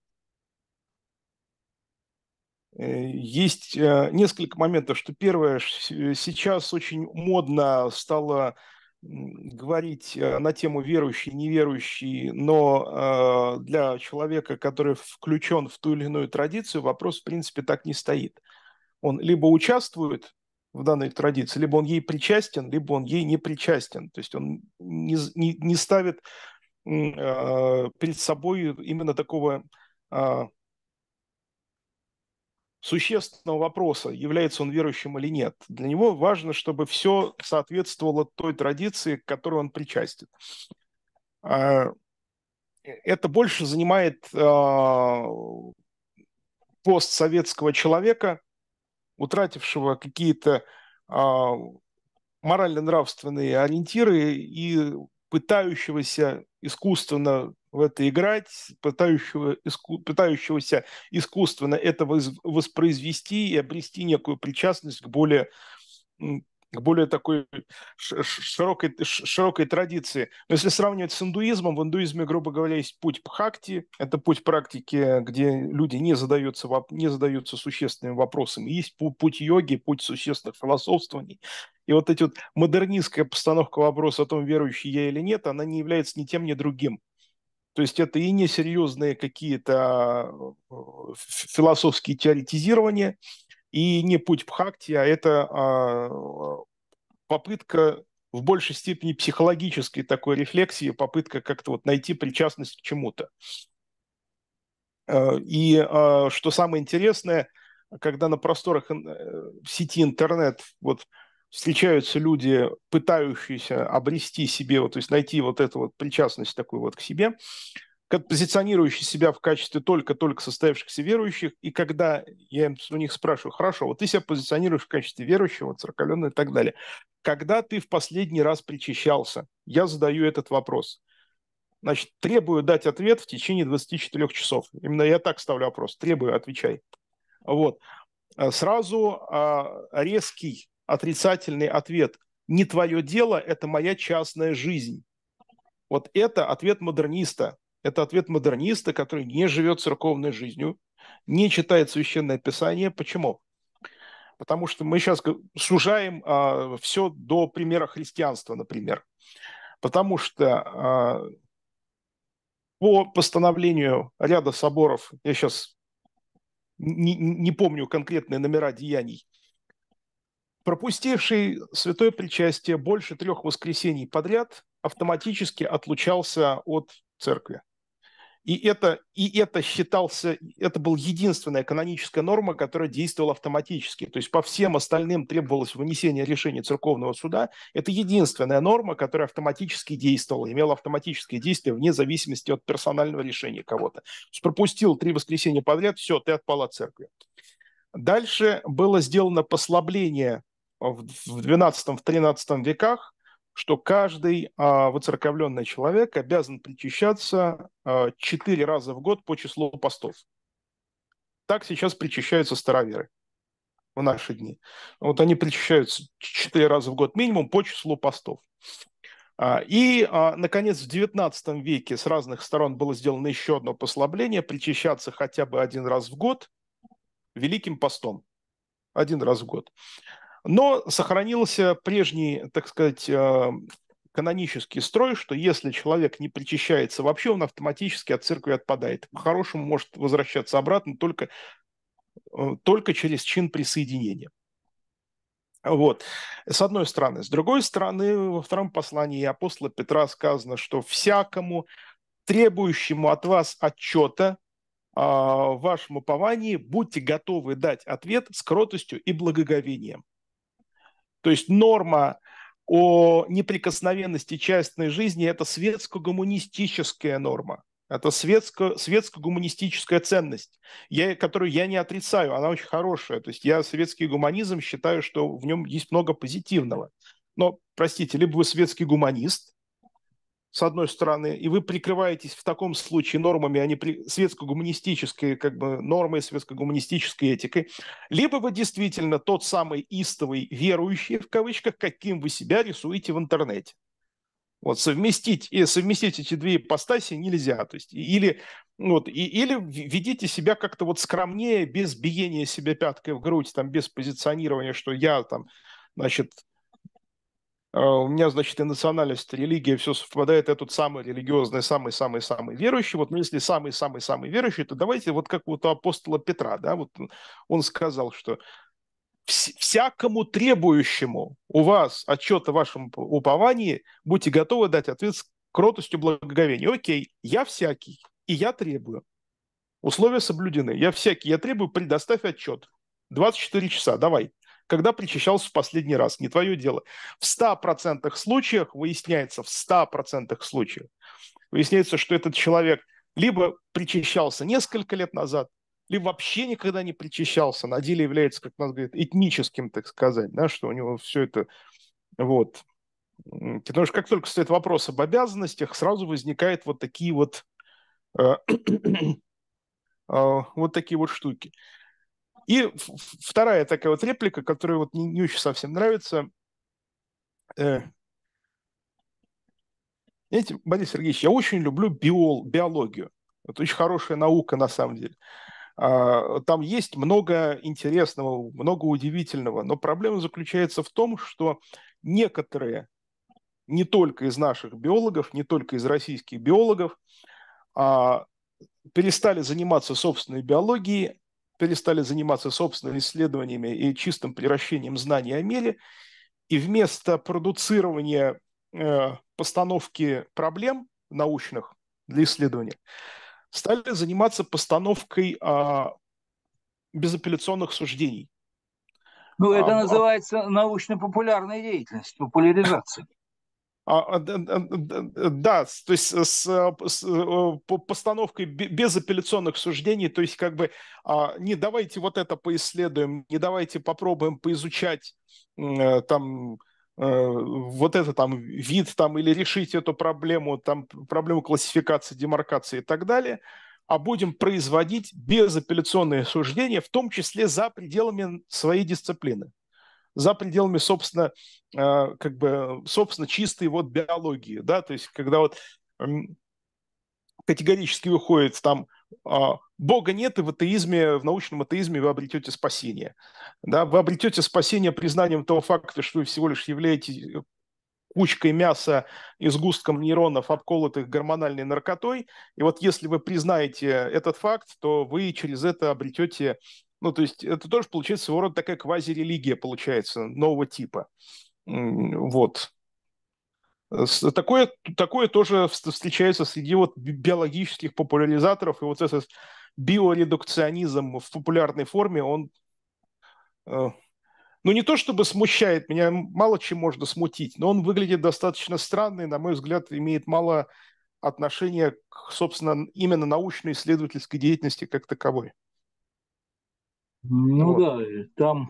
Есть э, несколько моментов, что первое, сейчас очень модно стало говорить э, на тему верующий, неверующий, но э, для человека, который включен в ту или иную традицию, вопрос, в принципе, так не стоит. Он либо участвует в данной традиции, либо он ей причастен, либо он ей не причастен. То есть он не, не, не ставит э, перед собой именно такого э, существенного вопроса, является он верующим или нет. Для него важно, чтобы все соответствовало той традиции, к которой он причастен. Это больше занимает постсоветского человека, утратившего какие-то морально-нравственные ориентиры и пытающегося искусственно в это играть, пытающего, иску, пытающегося искусственно это воспроизвести и обрести некую причастность к более, к более такой широкой, широкой традиции. Но если сравнивать с индуизмом, в индуизме, грубо говоря, есть путь бхакти, это путь практики, где люди не задаются, не задаются существенными вопросами. Есть путь йоги, путь существенных философствований. И вот эта вот модернистская постановка вопроса о том, верующий я или нет, она не является ни тем, ни другим. То есть это и не серьезные какие-то философские теоретизирования, и не путь бхакти, а это попытка в большей степени психологической такой рефлексии, попытка как-то вот найти причастность к чему-то. И что самое интересное, когда на просторах сети интернет вот встречаются люди, пытающиеся обрести себе, вот, то есть найти вот эту вот причастность такую вот к себе, позиционирующие себя в качестве только-только состоявшихся верующих, и когда я у них спрашиваю, хорошо, вот ты себя позиционируешь в качестве верующего, церковленного и так далее, когда ты в последний раз причащался? Я задаю этот вопрос. Значит, требую дать ответ в течение двадцати четырёх часов. Именно я так ставлю вопрос. Требую, отвечай. Вот. Сразу резкий отрицательный ответ. Не твое дело, это моя частная жизнь. Вот это ответ модерниста. Это ответ модерниста, который не живет церковной жизнью, не читает Священное Писание. Почему? Потому что мы сейчас сужаем а, все до примера христианства, например. Потому что а, по постановлению ряда соборов, я сейчас не, не помню конкретные номера деяний, пропустивший святое причастие больше трех воскресений подряд автоматически отлучался от церкви. И это, и это считался, это была единственная каноническая норма, которая действовала автоматически. То есть по всем остальным требовалось вынесение решения церковного суда. Это единственная норма, которая автоматически действовала, имела автоматическое действие вне зависимости от персонального решения кого-то. То есть пропустил три воскресенья подряд, все, ты отпал от церкви. Дальше было сделано послабление в двенадцатом-тринадцатом веках, что каждый а, воцерковленный человек обязан причащаться а, четыре раза в год по числу постов. Так сейчас причащаются староверы в наши дни. Вот они причащаются четыре раза в год минимум по числу постов. А, и, а, наконец, в девятнадцатом веке с разных сторон было сделано еще одно послабление – причащаться хотя бы один раз в год Великим постом. Один раз в год. Но сохранился прежний, так сказать, канонический строй, что если человек не причащается вообще, он автоматически от церкви отпадает. По-хорошему может возвращаться обратно только, только через чин присоединения. Вот. С одной стороны. С другой стороны, во втором послании апостола Петра сказано, что всякому требующему от вас отчета в вашем уповании будьте готовы дать ответ с кротостью и благоговением. То есть норма о неприкосновенности частной жизни – это светско-гуманистическая норма. Это светско, светско-гуманистическая ценность, я, которую я не отрицаю, она очень хорошая. То есть я светский гуманизм считаю, что в нем есть много позитивного. Но, простите, либо вы светский гуманист, с одной стороны, и вы прикрываетесь в таком случае нормами, а не при... светско-гуманистической, как бы нормой, светско-гуманистической этикой, либо вы действительно тот самый истовый верующий, в кавычках, каким вы себя рисуете в интернете. Вот совместить, и совместить эти две ипостаси нельзя. То есть, или, вот, и, или ведите себя как-то вот скромнее, без биения себя пяткой в грудь, там, без позиционирования, что я там, значит, у меня, значит, и национальность, и религия, все совпадает, я тут самый религиозный, самый-самый-самый верующий. Вот, ну, если самый-самый-самый верующий, то давайте вот как вот у апостола Петра, да, вот он сказал, что всякому требующему у вас отчет о вашем уповании будьте готовы дать ответ с кротостью благоговения. Окей, я всякий, и я требую. Условия соблюдены. Я всякий, я требую, предоставь отчет. двадцать четыре часа, давай. Когда причащался в последний раз, не твое дело. В ста процентах случаях выясняется, в ста процентах случаев выясняется, что этот человек либо причащался несколько лет назад, либо вообще никогда не причащался, на деле является, как нас говорят, этническим, так сказать, да, что у него все это, вот. Потому что как только стоит вопрос об обязанностях, сразу возникают вот такие вот, э, э, вот такие вот штуки. И вторая такая вот реплика, которая вот не, не очень совсем нравится. Э, знаете, Борис Сергеевич, я очень люблю биол, биологию. Это очень хорошая наука на самом деле. А, там есть много интересного, много удивительного, но проблема заключается в том, что некоторые, не только из наших биологов, не только из российских биологов, а, перестали заниматься собственной биологией, перестали заниматься собственными исследованиями и чистым превращением знаний о мире, и вместо продуцирования э, постановки проблем научных для исследования стали заниматься постановкой э, безапелляционных суждений. Ну, это А, называется научно-популярная деятельность, популяризация. А, да, то есть с, с постановкой безапелляционных суждений, то есть как бы не давайте вот это поисследуем, не давайте попробуем поизучать там вот это там вид там или решить эту проблему, там проблему классификации, демаркации и так далее, а будем производить безапелляционные суждения, в том числе за пределами своей дисциплины, за пределами, собственно, как бы, собственно, чистой вот биологии, да, то есть когда вот категорически выходит там Бога нет, и в атеизме, в научном атеизме вы обретете спасение, да, вы обретете спасение признанием того факта, что вы всего лишь являетесь кучкой мяса и сгустком нейронов, обколотых гормональной наркотой. И вот если вы признаете этот факт, то вы через это обретете, ну, то есть это тоже получается своего рода такая квазирелигия, получается, нового типа. Вот. Такое, такое тоже встречается среди вот биологических популяризаторов, и вот этот биоредукционизм в популярной форме, он, ну, не то чтобы смущает, меня мало чем можно смутить, но он выглядит достаточно странно и, на мой взгляд, имеет мало отношения к, собственно, именно научно-исследовательской деятельности как таковой. Ну Вот. да, там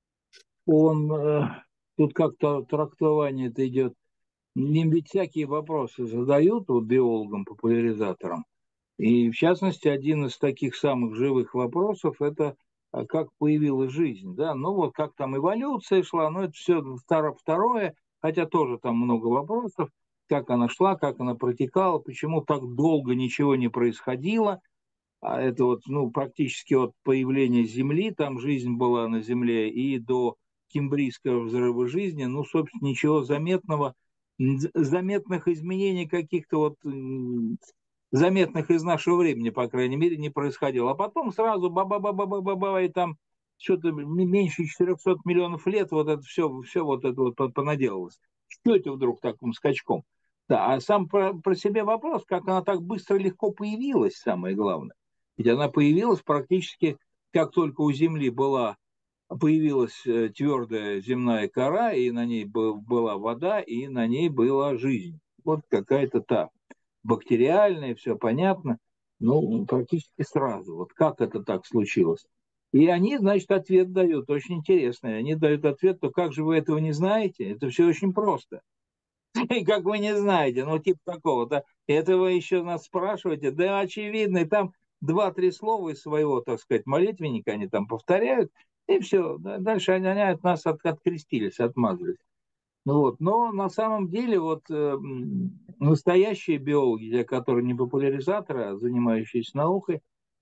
он, э, тут как-то трактование это идет. Им ведь всякие вопросы задают вот биологам, популяризаторам. И в частности, один из таких самых живых вопросов – это а, как появилась жизнь. Да? Ну вот как там эволюция шла, ну это все второе, хотя тоже там много вопросов, как она шла, как она протекала, почему так долго ничего не происходило. А это вот, ну, практически от появления Земли, там жизнь была на Земле, и до Кембрийского взрыва жизни, ну, собственно, ничего заметного, заметных изменений каких-то вот заметных из нашего времени, по крайней мере, не происходило. А потом сразу ба-ба-ба-ба-ба-ба, и там что-то меньше четырехсот миллионов лет вот это все, все вот это вот понаделалось. Что это вдруг таким скачком? Да, а сам про, про себя вопрос, как она так быстро легко появилась, самое главное. Ведь она появилась практически, как только у Земли была, появилась твердая земная кора, и на ней была вода, и на ней была жизнь. Вот какая-то та бактериальная, все понятно, ну, практически сразу. Вот как это так случилось? И они, значит, ответ дают, очень интересный. Они дают ответ, то как же вы этого не знаете? Это все очень просто. И как вы не знаете, ну, типа такого, да, это вы еще нас спрашиваете, да, очевидно, и там два-три слова из своего, так сказать, молитвенника они там повторяют, и все, дальше они, они от нас от, открестились, отмазались. Ну вот, но на самом деле вот э, настоящие биологи, те, которые не популяризаторы, а занимающиеся наукой,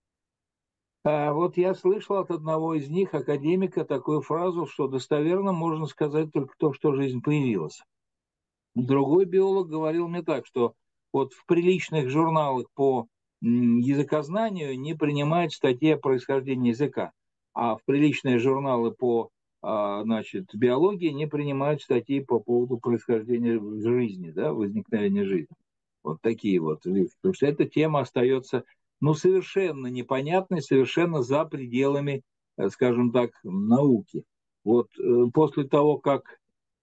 э, вот я слышал от одного из них, академика, такую фразу, что достоверно можно сказать только то, что жизнь появилась. Другой биолог говорил мне так, что вот в приличных журналах по языкознанию не принимают статьи о происхождении языка, а в приличные журналы по а, значит, биологии не принимают статьи по поводу происхождения жизни, да, возникновения жизни. Вот такие вот вещи. Потому что эта тема остается ну, совершенно непонятной, совершенно за пределами, скажем так, науки. Вот э, после того, как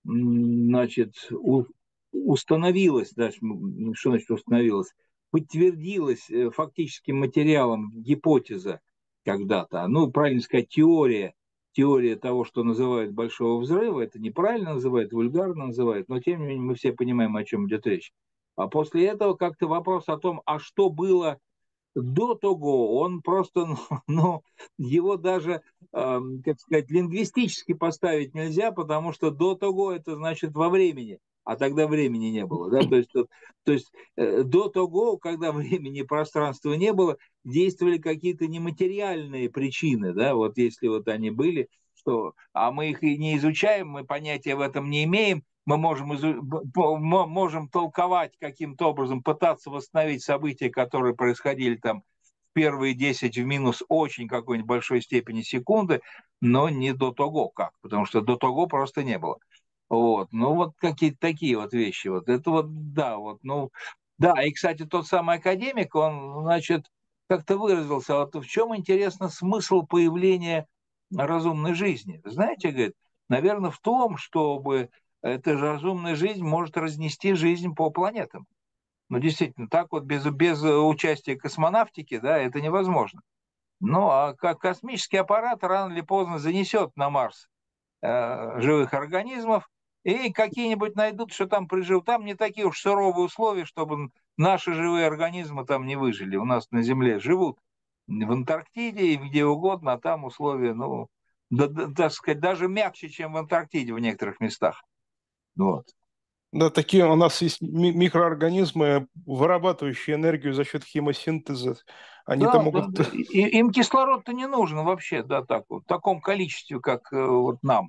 значит, установилось, даже, что значит установилось, подтвердилась фактическим материалом гипотеза когда-то, ну, правильно сказать, теория, теория того, что называют большого взрыва, это неправильно называют, вульгарно называют, но тем не менее мы все понимаем, о чем идет речь. А после этого как-то вопрос о том, а что было до того, он просто, ну, его даже, э, как сказать, лингвистически поставить нельзя, потому что до того это значит во времени, а тогда времени не было, да, то есть, то, то есть э, до того, когда времени и пространства не было, действовали какие-то нематериальные причины, да, вот если вот они были, что, а мы их и не изучаем, мы понятия в этом не имеем, мы можем, изу... можем толковать каким-то образом, пытаться восстановить события, которые происходили там в первые десять в минус очень какой-нибудь большой степени секунды, но не до того как, потому что до того просто не было. Вот, ну вот какие-то такие вот вещи, вот это вот, да, вот, ну, да, и, кстати, тот самый академик, он, значит, как-то выразился, вот в чем, интересно, смысл появления разумной жизни? Знаете, говорит, наверное, в том, чтобы эта же разумная жизнь может разнести жизнь по планетам. Ну, действительно, так вот без, без участия космонавтики, да, это невозможно. Ну, а как космический аппарат рано или поздно занесет на Марс э, живых организмов, и какие-нибудь найдут, что там прижил. Там не такие уж суровые условия, чтобы наши живые организмы там не выжили. У нас на Земле живут в Антарктиде и где угодно, а там условия, ну, да, да, так сказать, даже мягче, чем в Антарктиде в некоторых местах. Вот. Да, такие у нас есть ми- микроорганизмы, вырабатывающие энергию за счет химосинтеза. Они-то Да, да, могут... и, им кислород-то не нужен вообще, да, так вот, в таком количестве, как э, вот нам.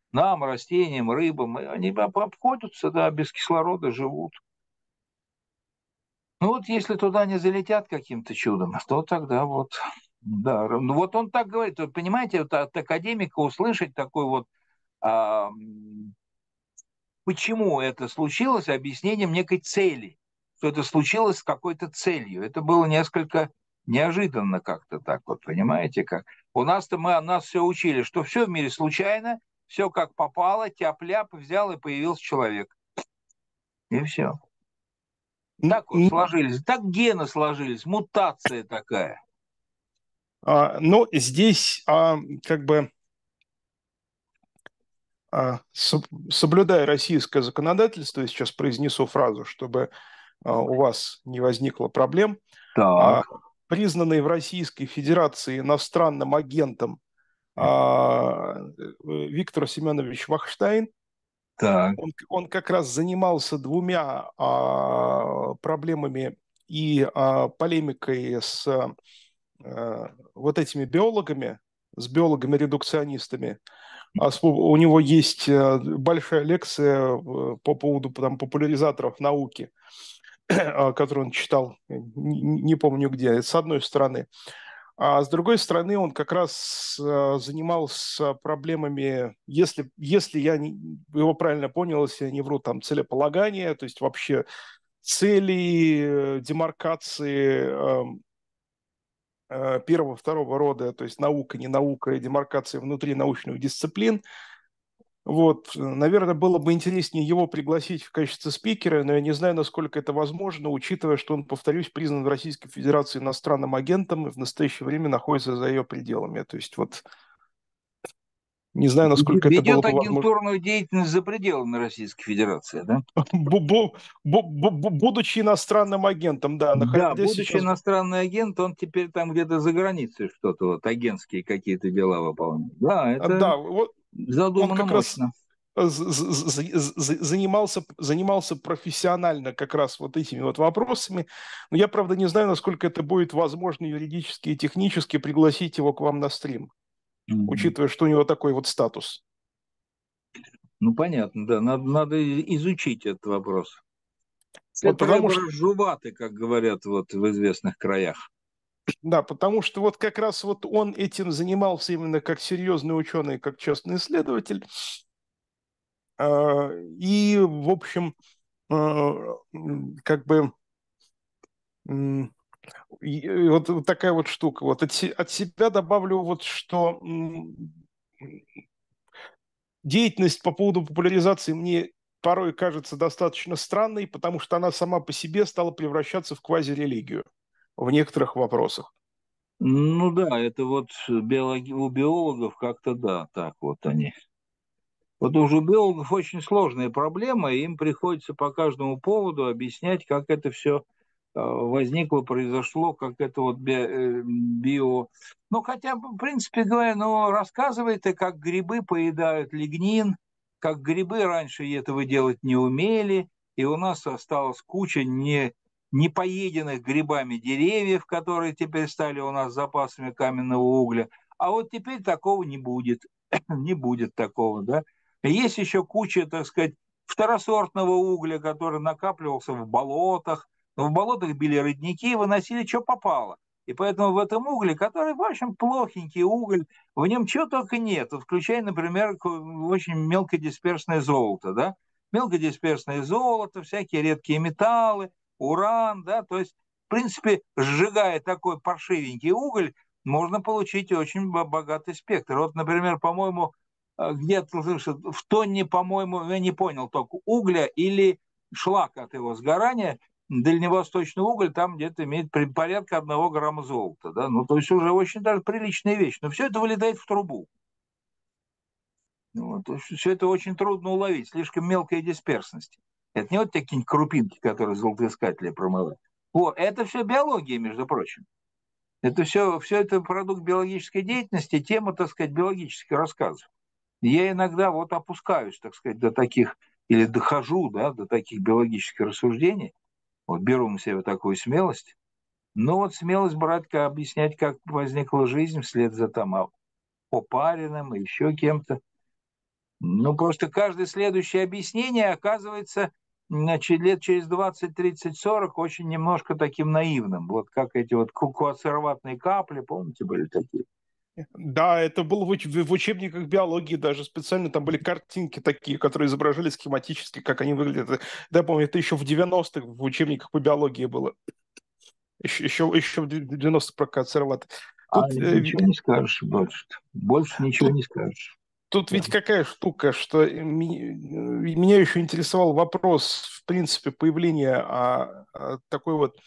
Нам, растениям, рыбам, они обходятся, да, без кислорода живут. Ну вот если туда не залетят каким-то чудом, то тогда вот, да, ну вот он так говорит, вот понимаете, вот от академика услышать такой вот, а, почему это случилось, объяснением некой цели, что это случилось с какой-то целью. Это было несколько неожиданно как-то так вот, понимаете, как. У нас-то мы, нас все учили, что все в мире случайно, все как попало, тяп-ляп, взял и появился человек. И все. Так вот сложились, так гены сложились, мутация такая. А, но здесь а, как бы а, соблюдая российское законодательство, я сейчас произнесу фразу, чтобы а, у вас не возникло проблем, а, Так, признанный в Российской Федерации иностранным агентом а, Виктор Семенович Вахштайн, так. он, он как раз занимался двумя а, проблемами и а, полемикой с а, вот этими биологами, с биологами-редукционистами. А с- У него есть э, большая лекция э, по поводу там, популяризаторов науки, а, которую он читал, не, не помню где, с одной стороны. А с другой стороны, он как раз э, занимался проблемами, если, если я не- его правильно понял, если я не вру, там целеполагания, то есть вообще цели, э, демаркации эм, э, первого, второго рода, то есть наука, не наука, и демаркации внутри научных дисциплин. Вот, наверное, было бы интереснее его пригласить в качестве спикера, но я не знаю, насколько это возможно, учитывая, что он, повторюсь, признан в Российской Федерации иностранным агентом и в настоящее время находится за ее пределами. То есть вот не знаю, насколько это было Ведет бы возможно. агентурную деятельность за пределами Российской Федерации, да? Бу- бу- бу- бу- бу- Будучи иностранным агентом, да, Да, находясь будучи сейчас... в- иностранный агент, он теперь там где-то за границей что-то, вот агентские какие-то дела выполняет. Да, это Да, вот он задумано как раз мощно. з- з- з- з- занимался, занимался профессионально как раз вот этими вот вопросами. Но я, правда, не знаю, насколько это будет возможно юридически и технически пригласить его к вам на стрим, Мгм. учитывая, что у него такой вот статус. Ну, понятно, да, надо, надо изучить этот вопрос. Вот Это потому рыба что, разжеваты, как говорят вот в известных краях. да, потому что вот как раз вот он этим занимался именно как серьезный ученый, как частный исследователь. А, И, в общем, а, м, как бы м, и, э, вот, вот такая вот штука. Вот от, се- от себя добавлю вот, что м, деятельность по поводу популяризации мне порой кажется достаточно странной, потому что она сама по себе стала превращаться в квазирелигию в некоторых вопросах. Ну да, это вот биологи... у биологов как-то да, так вот они. Вот уже у биологов очень сложная проблема, и им приходится по каждому поводу объяснять, как это все возникло, произошло, как это вот би- э, био... Ну, хотя бы, в принципе говоря, ну, рассказывает, и как грибы поедают лигнин, как грибы раньше этого делать не умели, и у нас осталась куча не, не поеденных грибами деревьев, которые теперь стали у нас запасами каменного угля. А вот теперь такого не будет, не будет такого, да. Есть еще куча, так сказать, второсортного угля, который накапливался в болотах, но в болотах били родники и выносили, что попало. И поэтому в этом угле, который, в общем, плохенький уголь, в нем чего только нет, вот включая, например, очень мелкодисперсное золото, да, мелкодисперсное золото, всякие редкие металлы, уран, да, то есть, в принципе, сжигая такой паршивенький уголь, можно получить очень богатый спектр. Вот, например, по-моему, где-то в тонне, по-моему, я не понял, только угля или шлака от его сгорания, дальневосточный уголь там где-то имеет порядка одного грамма золота. Да? Ну, то есть уже очень даже приличная вещь. Но все это вылетает в трубу. Вот. Все это очень трудно уловить, слишком мелкая дисперсность. Это не вот такие крупинки, которые золотоискатели промывают. Вот. Это все биология, между прочим. Это все, все это продукт биологической деятельности, тема, так сказать, биологических рассказов. Я иногда вот опускаюсь, так сказать, до таких, или дохожу, да, до таких биологических рассуждений, вот беру на себя такую смелость, но вот смелость брать, как, объяснять, как возникла жизнь вслед за там Опариным и еще кем-то. Ну, просто каждое следующее объяснение оказывается, значит, лет через двадцать, тридцать, сорок очень немножко таким наивным. Вот как эти вот куацероватные капли, помните, были такие? Да, это было в, уч- в учебниках биологии даже специально, там были картинки такие, которые изображали схематически, как они выглядят. Да, я помню, это еще в девяностых в учебниках по биологии было. Еще, еще, еще в девяностых про консерват. А Тут, э, ничего не скажешь больше. Больше ничего тут, не скажешь. тут Да. ведь какая штука, что ми- меня еще интересовал вопрос, в принципе, появления а, а, такой вот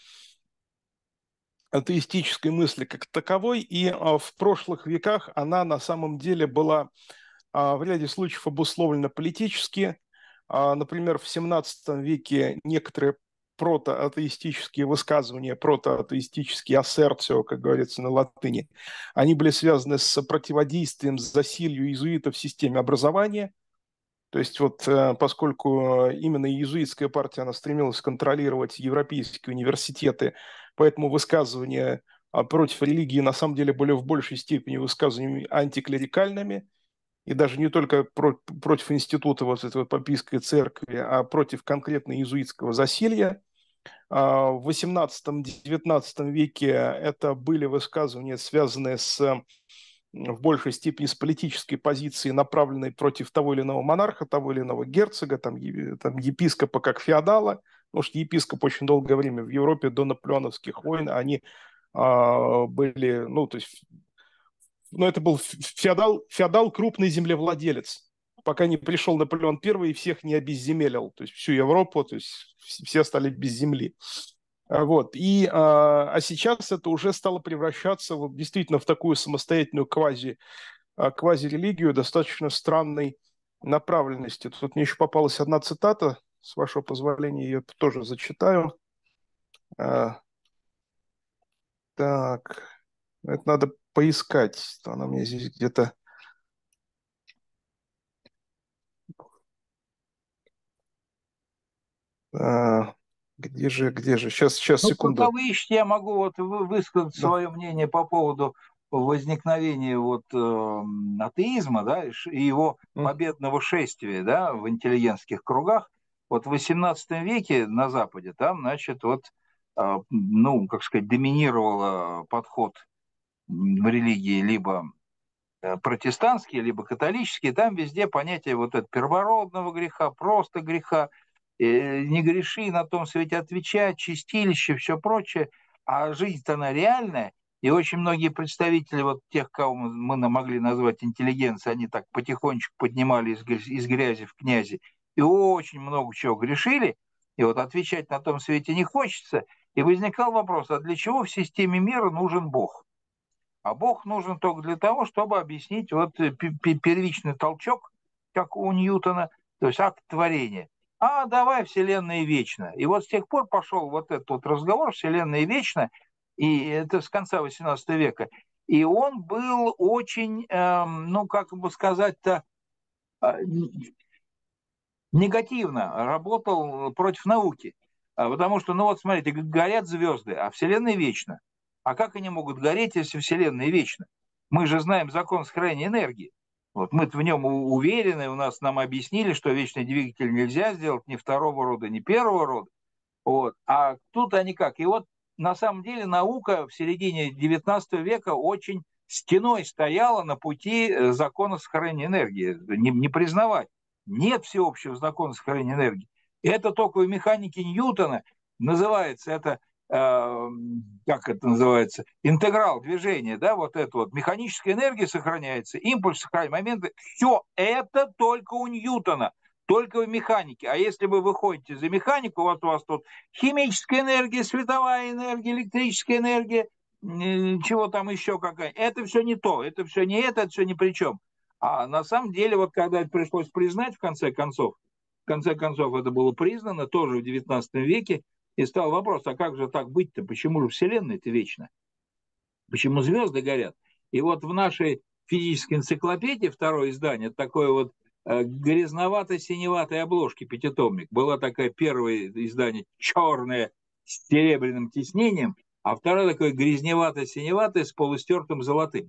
атеистической мысли как таковой, и а, в прошлых веках она на самом деле была а, в ряде случаев обусловлена политически. А, Например, в семнадцатом веке некоторые протоатеистические высказывания, протоатеистические ассерцио, как говорится на латыни, они были связаны с противодействием засилью иезуитов в системе образования. То есть вот э, поскольку именно иезуитская партия, она стремилась контролировать европейские университеты, поэтому высказывания а, против религии на самом деле были в большей степени высказываниями антиклерикальными, и даже не только про, против института вот этой вот папистской церкви, а против конкретно иезуитского засилья. А в восемнадцатом-девятнадцатом веке это были высказывания, связанные с в большей степени с политической позиции, направленной против того или иного монарха, того или иного герцога, там, там, епископа как феодала, потому что епископ очень долгое время в Европе до наполеоновских войн, они а, были, ну, то есть, ну, это был феодал, феодал крупный землевладелец, пока не пришел Наполеон Первый и всех не обезземелил, то есть всю Европу, то есть все стали без земли. Вот. И, а, а сейчас это уже стало превращаться вот, действительно в такую самостоятельную квази, а, квази-религию достаточно странной направленности. Тут мне еще попалась одна цитата, с вашего позволения, я ее тоже зачитаю. А, так, это надо поискать. Она у меня здесь где-то... А, где же, где же? Сейчас, сейчас, Ну, пока секунду. вы ищете, я могу вот вы- высказать Да. свое мнение по поводу возникновения вот э, атеизма, да, и ш- и его М. победного шествия, да, в интеллигентских кругах. Вот в восемнадцатом веке на Западе там, значит, вот, э, ну, как сказать, доминировал подход в религии либо э, протестантские, либо католические, там везде понятие вот этого первородного греха, просто греха, э, не греши, на том свете отвечать, чистилище, все прочее. А жизнь-то она реальная, и очень многие представители вот тех, кого мы могли назвать интеллигенцией, они так потихонечку поднимали из, из грязи в князи, и очень много чего грешили, и вот отвечать на том свете не хочется, и возникал вопрос, а для чего в системе мира нужен Бог? А Бог нужен только для того, чтобы объяснить вот первичный толчок, как у Ньютона, то есть акт творения. А давай Вселенная вечна. И вот с тех пор пошел вот этот вот разговор Вселенная вечна, и это с конца восемнадцатого века. И он был очень, эм, ну как бы сказать-то, э, негативно работал против науки. А, Потому что, ну вот смотрите, горят звезды, а Вселенная вечна. А как они могут гореть, если Вселенная вечна? Мы же знаем закон сохранения энергии. Вот мы в нем уверены, у нас нам объяснили, что вечный двигатель нельзя сделать ни второго рода, ни первого рода. Вот. А тут они как? И вот на самом деле наука в середине девятнадцатого века очень стеной стояла на пути э, закона сохранения энергии, не, не признавать. Нет всеобщего закона сохранения энергии. Это только в механике Ньютона называется, это, э, как это называется, интеграл движения, да, вот это вот, механическая энергия сохраняется, импульс сохраняется, моменты, все это только у Ньютона, только в механике. А если вы выходите за механику, вот у вас тут химическая энергия, световая энергия, электрическая энергия, чего там еще какая. Это все не то, это все не это, это все ни при чем. А на самом деле, вот когда это пришлось признать в конце концов, в конце концов это было признано тоже в девятнадцатом веке, и стал вопрос, а как же так быть-то, почему же Вселенная-то вечна? Почему звезды горят? И вот в нашей физической энциклопедии, второе издание, такое вот э, грязновато-синеватой обложки, пятитомник. Была такая первое издание черное с серебряным тиснением, а второе такое грязневато-синеватое с полустертым золотым.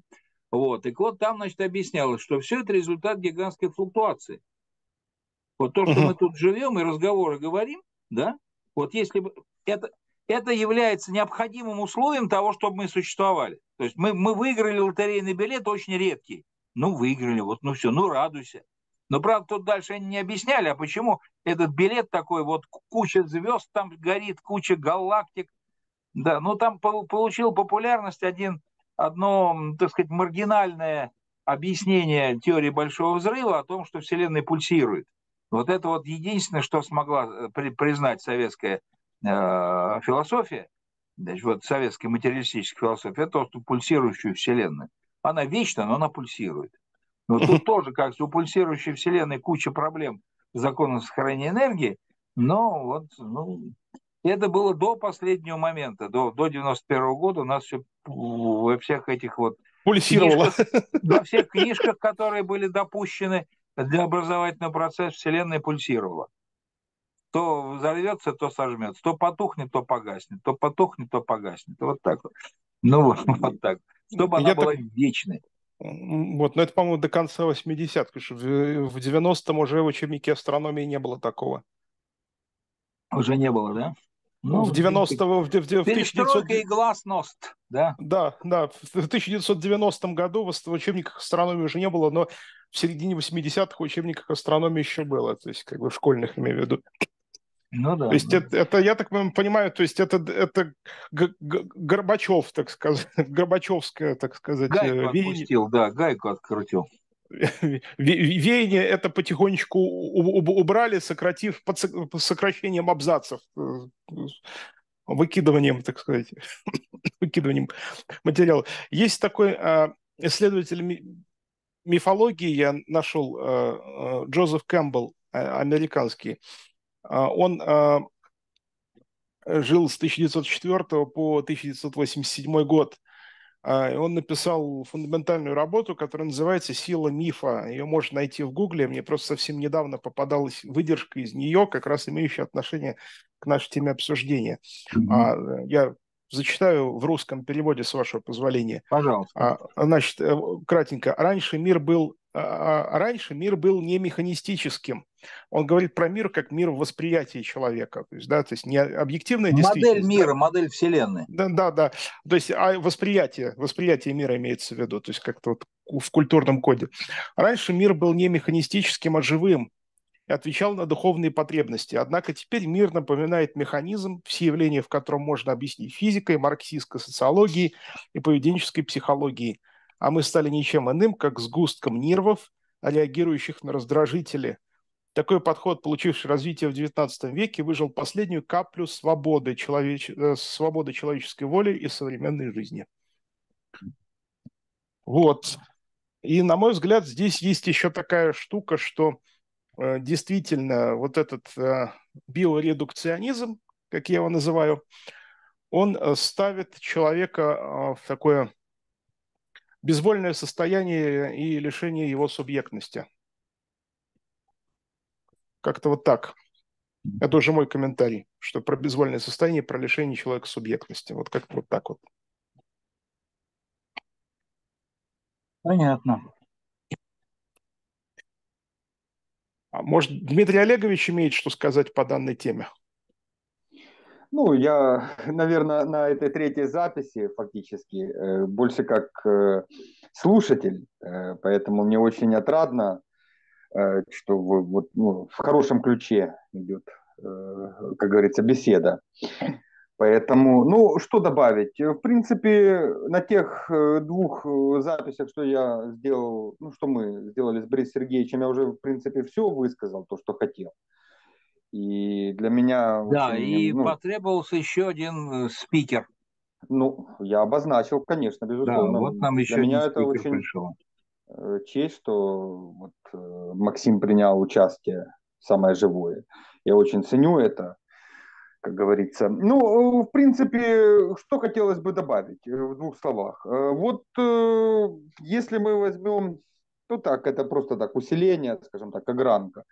Вот. И вот там, значит, объяснялось, что все это результат гигантской флуктуации. Вот то, что Мгм. мы тут живем и разговоры говорим, да, вот если бы это, это является необходимым условием того, чтобы мы существовали. То есть мы, мы выиграли лотерейный билет очень редкий. Ну, выиграли, вот, ну все, ну радуйся. Но, правда, тут дальше они не объясняли, а почему этот билет такой, вот куча звезд там горит, куча галактик. Да, ну там получил популярность один, одно, так сказать, маргинальное объяснение теории Большого Взрыва о том, что Вселенная пульсирует. Вот это вот единственное, что смогла э, при, признать советская э, философия, значит, вот советская материалистическая философия, это то, что пульсирующую Вселенную. Она вечна, но она пульсирует. Но Мгм. тут тоже, как у пульсирующей Вселенной, куча проблем с законом сохранения энергии, но вот, ну, это было до последнего момента, до, до девяносто первого года у нас все во всех этих вот Пульсировало. книжках, во всех книжках, которые были допущены для образовательного процесса, Вселенная пульсировала. То взорвется, то сожмется, то потухнет, то погаснет, то потухнет, то погаснет. Вот так вот. Ну вот, вот так. Чтобы она Я так, была вечной. вот, но это, по-моему, до конца восьмидесятых, потому что в, в девяностом уже в учебнике астрономии не было такого. Уже не было, да? В Ну, девяностом, в, в, в тысяча девятьсот, перестройка и гласность, да? да, да, в тысяча девятьсот девяностом году в, в учебниках астрономии уже не было, но в середине восьмидесятых в учебниках астрономии еще было, то есть как бы в школьных, имею в виду. Ну То да, есть ну. это, это я так понимаю, то есть это, это Г- Г- Горбачев, так сказать, Горбачевское, так сказать, Гайку э, веяние, отпустил, да, гайку открутил. веяние это потихонечку у- у- убрали, сократив под со- сокращением абзацев, э, выкидыванием, так сказать, выкидыванием материала. Есть такой а, исследователь ми- мифологии, я нашел, а, а, Джозеф Кэмпбелл, а, американский. А, Он а, жил с тысяча девятьсот четвёртого по тысяча девятьсот восемьдесят седьмой год. А, и Он написал фундаментальную работу, которая называется «Сила мифа». Ее можно найти в Гугле. Мне просто совсем недавно попадалась выдержка из нее, как раз имеющая отношение к нашей теме обсуждения. Мгм. А, Я зачитаю в русском переводе, с вашего позволения. Пожалуйста. А, Значит, э, кратенько. Раньше мир был, а, а, раньше мир был не механистическим. Он говорит про мир как мир в восприятии человека. То есть, да, то есть не объективная Модель действительность, да, мира, модель Вселенной. да, да, да. То есть а восприятие, восприятие мира имеется в виду, то есть как-то вот в культурном коде. Раньше мир был не механистическим, а живым и отвечал на духовные потребности. Однако теперь мир напоминает механизм, все явления в котором можно объяснить физикой, марксистской социологией и поведенческой психологией. А мы стали ничем иным, как сгустком нервов, реагирующих на раздражители. Такой подход, получивший развитие в девятнадцатом веке, выжил последнюю каплю свободы, человеч... э, свободы человеческой воли и современной жизни. Вот. И, на мой взгляд, здесь есть еще такая штука, что э, действительно вот этот э, биоредукционизм, как я его называю, он э, ставит человека э, в такое безвольное состояние и лишение его субъектности. Как-то вот так. Это уже мой комментарий, что про безвольное состояние, про лишение человека субъектности. Вот как-то вот так вот. Понятно. А может, Дмитрий Олегович имеет что сказать по данной теме? Ну, я, наверное, на этой третьей записи фактически э, больше как э, слушатель, э, поэтому мне очень отрадно, э, что вы, вот, ну, в хорошем ключе идет, э, как говорится, беседа. Поэтому, ну, что добавить? В принципе, на тех э, двух э, записях, что я сделал, ну, что мы сделали с Борисом Сергеевичем, я уже, в принципе, все высказал, то, что хотел. И для меня Да, очень, и ну, потребовался еще один э, спикер. ну, я обозначил, конечно, Да, безусловно. вот нам Для еще один меня это спикер очень пришел. э, честь, что вот, э, Максим принял участие самое живое. Я очень ценю это, как говорится. Ну, э, в принципе, что хотелось бы добавить э, в двух словах. Э, Вот э, если мы возьмем, ну так, это просто так, усиление, скажем так, огранка.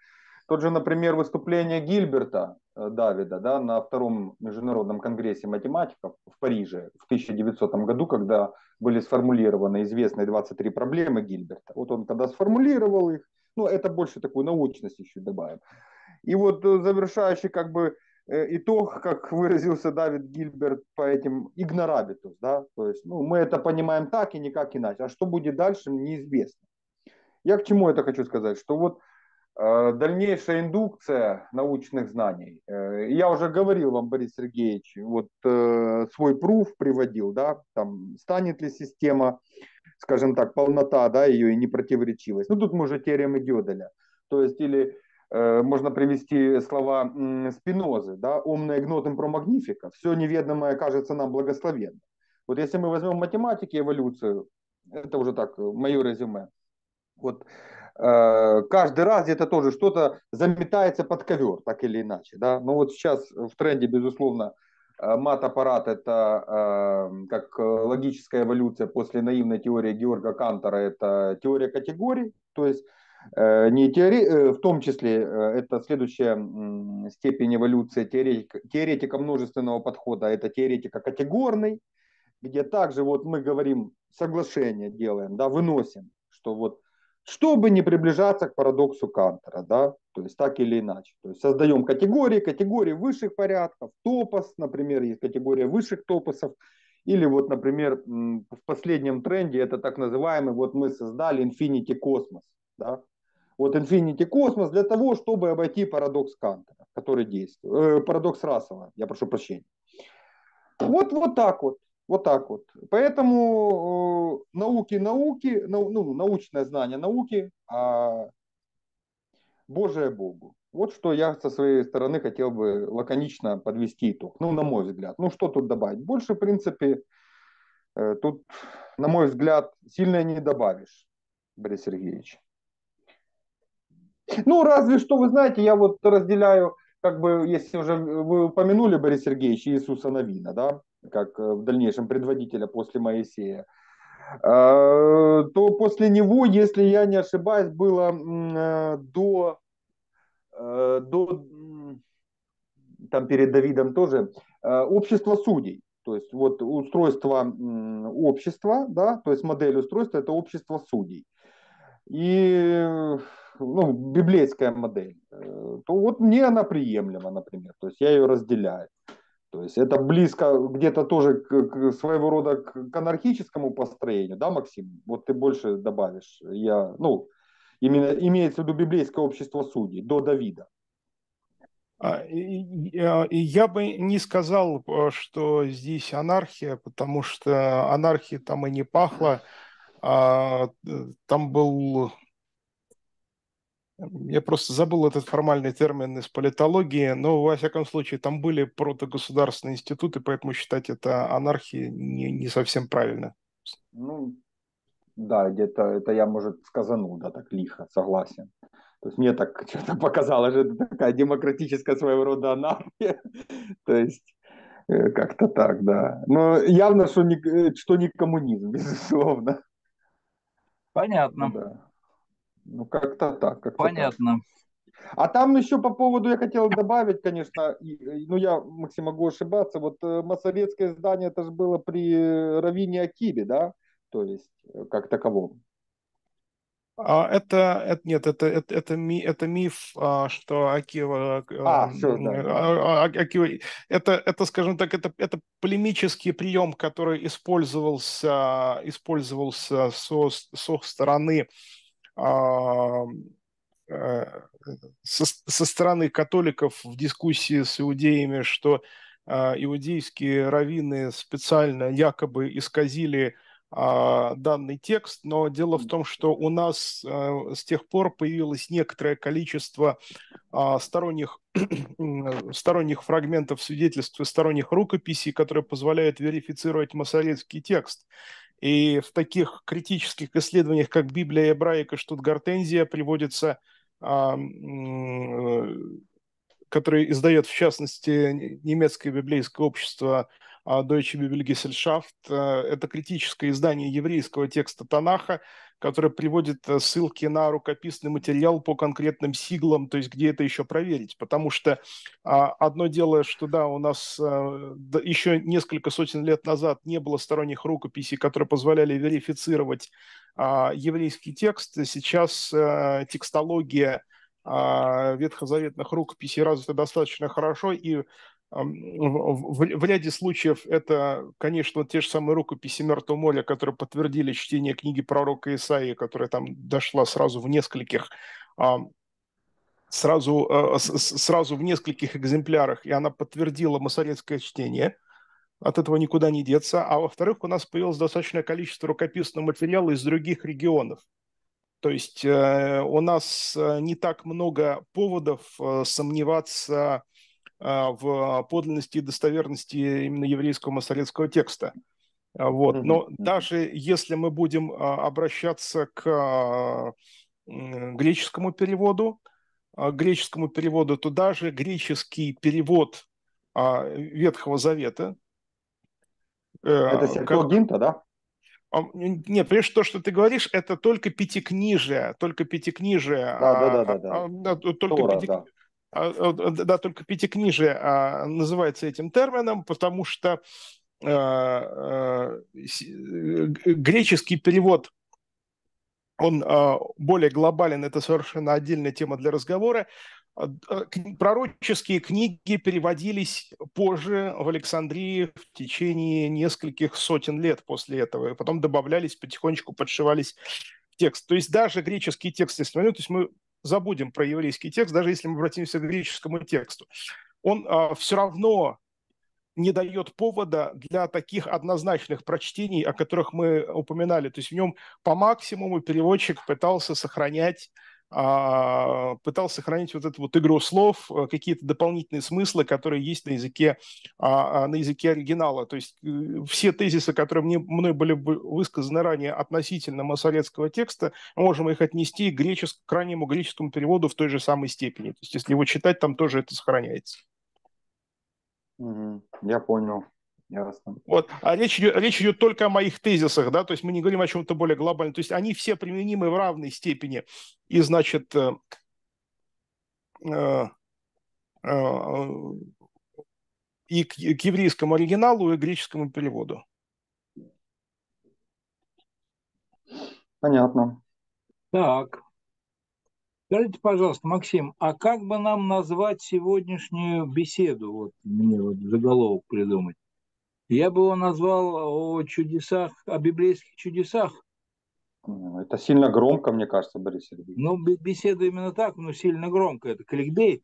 Тот же, например, выступление Гильберта Давида, да, на втором международном конгрессе математиков в Париже в тысяча девятисотом году, когда были сформулированы известные двадцать три проблемы Гильберта. Вот он когда сформулировал их, ну это больше такую научность еще добавим. И вот завершающий как бы итог, как выразился Давид Гильберт по этим игнорабитус, да, то есть ну, мы это понимаем так и никак иначе, а что будет дальше, неизвестно. Я к чему это хочу сказать, что вот дальнейшая индукция научных знаний. Я уже говорил вам, Борис Сергеевич, вот свой пруф приводил, да, там станет ли система, скажем так, полнота, да, ее и непротиворечивость. Ну, тут мы уже теоремы Гёделя. То есть, или э, можно привести слова м, Спинозы, да, «Omne ignotum pro magnifica», «все неведомое кажется нам благословенным». Вот если мы возьмем математики эволюцию, это уже так, мое резюме, вот каждый раз где-то тоже что-то заметается под ковер, так или иначе. Да? Но вот сейчас в тренде, безусловно, мат-аппарат – это как логическая эволюция после наивной теории Георга Кантора, это теория категорий, то есть не теори... в том числе это следующая степень эволюции теоретика, теоретика множественного подхода, это теоретика категорной, где также вот мы говорим, соглашение делаем, да, выносим, что вот чтобы не приближаться к парадоксу Кантора, да, то есть так или иначе. То есть создаем категории, категории высших порядков, топос, например, есть категория высших топосов, или вот, например, в последнем тренде это так называемый, вот мы создали Infinity Cosmos, да, вот Infinity Cosmos для того, чтобы обойти парадокс Кантора, который действует, э, парадокс Рассела, я прошу прощения. Вот, вот так вот. Вот так вот. Поэтому э, науки науки, ну, ну, научное знание науки, а Божие Богу. Вот что я со своей стороны хотел бы лаконично подвести итог. Ну, на мой взгляд. Ну, что тут добавить? Больше, в принципе, э, тут, на мой взгляд, сильно не добавишь, Борис Сергеевич. Ну, разве что, вы знаете, я вот разделяю, как бы, если уже вы упомянули, Борис Сергеевич, Иисуса Навина, да, как в дальнейшем предводителя после Моисея, то после него, если я не ошибаюсь, было до, до там перед Давидом тоже общество судей. То есть вот устройство общества, да, то есть модель устройства это общество судей. И ну, библейская модель, то вот мне она приемлема, например. То есть я ее разделяю. То есть это близко где-то тоже к, к своего рода к, к анархическому построению, да, Максим? Вот ты больше добавишь. Я, ну, именно имеется в виду библейское общество судей до Давида. И я бы не сказал, что здесь анархия, потому что анархии там и не пахло. Там был... Я просто забыл этот формальный термин из политологии, но, во всяком случае, там были протогосударственные институты, поэтому считать это анархией не, не совсем правильно. Ну, да, где-то это я, может, сказанул, да, так лихо, согласен. То есть мне так что-то показалось, что это такая демократическая своего рода анархия. То есть как-то так, да. Но явно, что не, что не коммунизм, безусловно. Понятно. Ну, да. Ну, как-то так. Как-то Понятно. Так. А там еще по поводу, я хотел добавить, конечно, и, ну, я, Максим, могу ошибаться, вот массовецкое здание, это же было при Равине Акиве, да? То есть, как таковом. Это, это нет, это, это, это, ми, это миф, что Акива, а, все, да, да. Акива, это, это, скажем так, это, это полемический прием, который использовался, использовался со, со стороны со, со стороны католиков в дискуссии с иудеями, что иудейские раввины специально якобы исказили данный текст, но дело в том, что у нас с тех пор появилось некоторое количество сторонних, сторонних фрагментов свидетельств и сторонних рукописей, которые позволяют верифицировать масоретский текст. И в таких критических исследованиях, как Библия Эбраика, Штутгартензия, приводится, который издает, в частности, немецкое библейское общество Deutsche Bibelgesellschaft. Это критическое издание еврейского текста Танаха, которая приводит ссылки на рукописный материал по конкретным сиглам, то есть где это еще проверить. Потому что а, одно дело, что да, у нас а, да, еще несколько сотен лет назад не было сторонних рукописей, которые позволяли верифицировать а, еврейский текст. Сейчас а, текстология а, ветхозаветных рукописей развита достаточно хорошо, и в, в, в ряде случаев это, конечно, те же самые рукописи Мертвого моря, которые подтвердили чтение книги пророка Исаии, которая там дошла сразу в нескольких, сразу, сразу в нескольких экземплярах, и она подтвердила масоретское чтение. От этого никуда не деться. А во-вторых, у нас появилось достаточное количество рукописного материала из других регионов. То есть э, у нас не так много поводов э, сомневаться в подлинности и достоверности именно еврейского масоретского текста. Вот. Но mm-hmm. даже если мы будем обращаться к греческому переводу, к греческому переводу, то даже греческий перевод Ветхого Завета... Это Септуагинта, как... да? Нет, прежде то, что ты говоришь, это только пятикнижие, только пятикнижие. Да, да, да, да, да. А, только Тора, пяти... да. Да, только пятикнижие а, называется этим термином, потому что а, а, греческий перевод, он а, более глобален, это совершенно отдельная тема для разговора. Пророческие книги переводились позже в Александрии в течение нескольких сотен лет после этого, и потом добавлялись, потихонечку подшивались в текст. То есть даже греческий текст, если мы, то есть мы забудем про еврейский текст, даже если мы обратимся к греческому тексту, он а, все равно не дает повода для таких однозначных прочтений, о которых мы упоминали. То есть в нем по максимуму переводчик пытался сохранять, а, пытался сохранить вот эту вот игру слов, какие-то дополнительные смыслы, которые есть на языке, а, на языке оригинала. То есть все тезисы, которые мне, мной были высказаны ранее относительно масоретского текста, мы можем их отнести к, греческому, к раннему греческому переводу в той же самой степени. То есть если его читать, там тоже это сохраняется. Угу, я понял. Ясно. Вот. А речь идет, речь идет только о моих тезисах, да, то есть мы не говорим о чем-то более глобальном. То есть они все применимы в равной степени. И, значит, э, э, э, и к, к еврейскому оригиналу, и к греческому переводу. Понятно. Так. Скажите, пожалуйста, Максим, а как бы нам назвать сегодняшнюю беседу? Вот мне вот заголовок придумать. Я бы его назвал о чудесах, о библейских чудесах. Это сильно громко, мне кажется, Борис Сергеевич. Ну, беседа именно так, но сильно громко. Это кликбейт.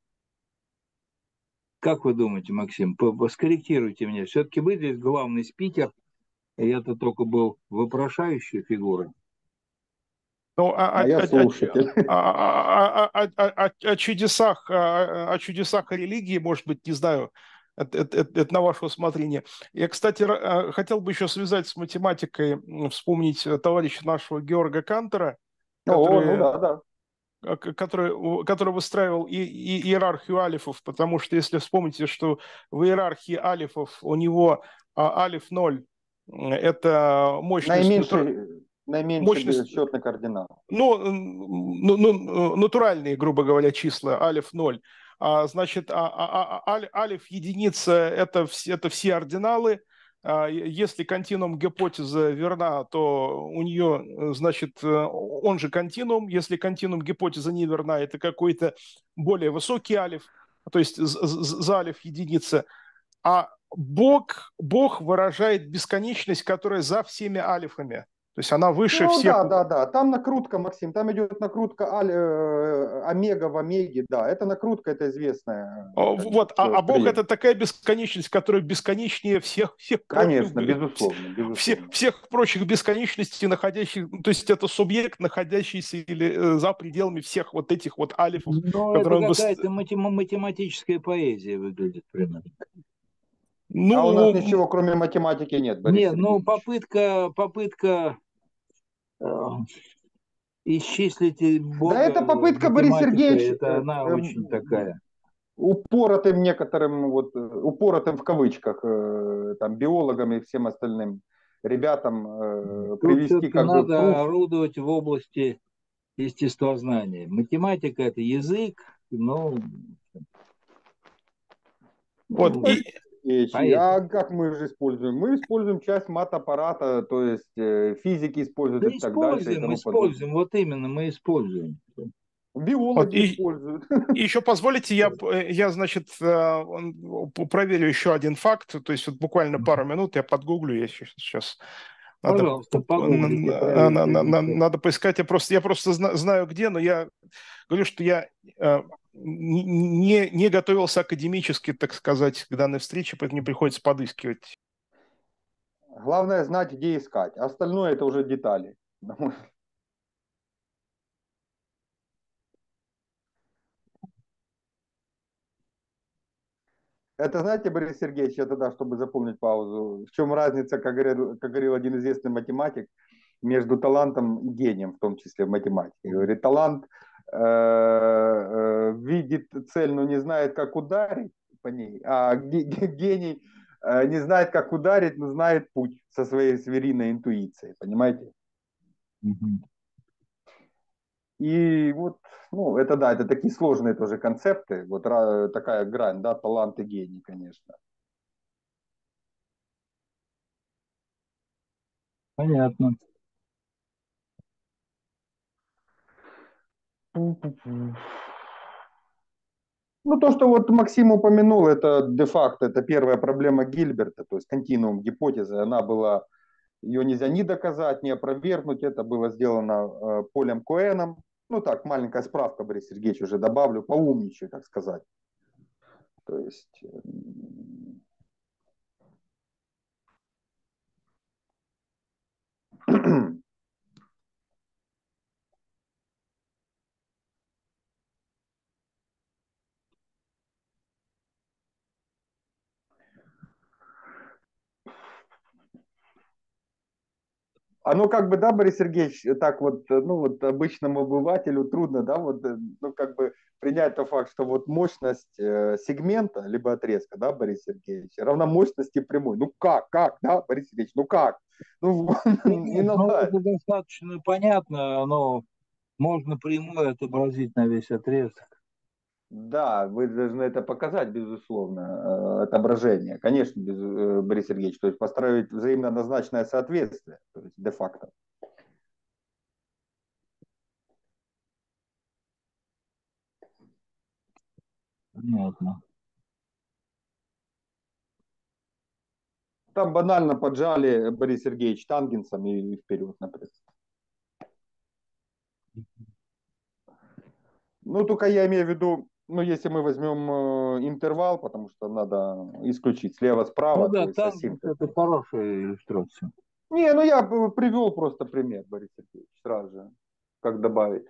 Как вы думаете, Максим? Скорректируйте меня. Все-таки вы здесь главный спикер, и я-то только был вопрошающей фигурой. Ну, а, а, а я слушатель. О, о, о, о, о чудесах, о, о чудесах религии, может быть, не знаю, это, это, это на ваше усмотрение. Я, кстати, хотел бы еще связать с математикой, вспомнить товарища нашего Георга Кантера, который, О, ну да, да. который, который выстраивал и, и иерархию алифов, потому что если вспомните, что в иерархии алифов у него алиф ноль – это мощность... Наименьший... Наименьший мощность, счетный координат. Ну, ну, ну, натуральные, грубо говоря, числа, алиф ноль. А, значит, а, а, а, алиф единица это, это все ординалы. А, если континуум гипотеза верна, то у нее, значит, он же континуум. Если континуум гипотеза не верна, это какой-то более высокий алиф, то есть за алиф единица. А Бог, Бог выражает бесконечность, которая за всеми алифами. То есть она выше ну, всех. Да, да, да. Там накрутка, Максим, там идет накрутка аль, э, омега в омеге, да. Это накрутка, это известная. Вот, а, а Бог это такая бесконечность, которая бесконечнее всех, всех Конечно, прочих, безусловно, безусловно. Всех, всех прочих бесконечностей, находящих, то есть это субъект, находящийся или за пределами всех вот этих вот алифов. Ну, это какая-то математическая поэзия выглядит примерно. Ну, а у нас ничего, кроме математики, нет, Борис Нет, ну попытка, попытка э, исчислить Бога. Да, это попытка, Борис Сергеевич. Это она э, очень такая. Упоротым некоторым, вот, упоротым в кавычках, э, там, биологам и всем остальным ребятам э, Тут привести все-таки как бы в надо пруф. орудовать в области естествознания. Математика – это язык, ну, Вот, ну, и, Вещи. поэтому. А как мы же используем? Мы используем часть мат-аппарата, то есть э, физики используют Да и так дальше и используем, тому подобное. используем, вот именно мы используем. вот, Биологи и, используют. и еще позволите, я, п- я, значит, э, он- п- проверю еще один факт, то есть вот буквально пару минут я подгуглю, я сейчас, сейчас надо, Пожалуйста, п- п- н- погуглите, на- на- проверьте. на- надо поискать, я просто, я просто зна- знаю где, но я говорю, что я э, не, не готовился академически, так сказать, к данной встрече, поэтому мне приходится подыскивать. Главное знать, где искать. Остальное это уже детали. Это, знаете, Борис Сергеевич, я тогда, чтобы заполнить паузу, в чем разница, как говорил, как говорил один известный математик, между талантом и гением, в том числе в математике. Говорит, талант э, э, видит цель, но не знает, как ударить по ней, а гений э, не знает, как ударить, но знает путь со своей звериной интуицией, понимаете? Мгм. И вот, ну, это да, это такие сложные тоже концепты, вот ра- такая грань, да, талант и гений, конечно. Понятно. Пу-пу-пу. Ну, то, что вот Максим упомянул, это де-факто, это первая проблема Гильберта, то есть континуум гипотезы, она была, ее нельзя ни доказать, ни опровергнуть, это было сделано э, Полем Коэном. Ну так, маленькая справка, Борис Сергеевич, уже добавлю, поумничаю, так сказать. То есть... э, Оно как бы, да, Борис Сергеевич, так вот, э, ну вот обычному обывателю трудно, да, вот, э, ну как бы принять тот факт, что вот мощность э, сегмента, либо отрезка, да, Борис Сергеевич, равна мощности прямой. Ну как, как, да, Борис Сергеевич, ну как? Ну, не Нет, ну наладить. это достаточно понятно, но можно прямое отобразить на весь отрезок. Да, вы должны это показать, безусловно, э, отображение. Конечно, без, э, Борис Сергеевич, то есть построить взаимно однозначное соответствие, то есть де-факто. Понятно. Там банально поджали, Борис Сергеевич, тангенсом и вперед, например. Ну, только я имею в виду, ну, если мы возьмем э, интервал, потому что надо исключить Ну слева-справа, то да, есть тангенс – асинтез. это хорошая иллюстрация. Не, ну я п- привел просто пример, Борис Сергеевич, сразу же, как добавить.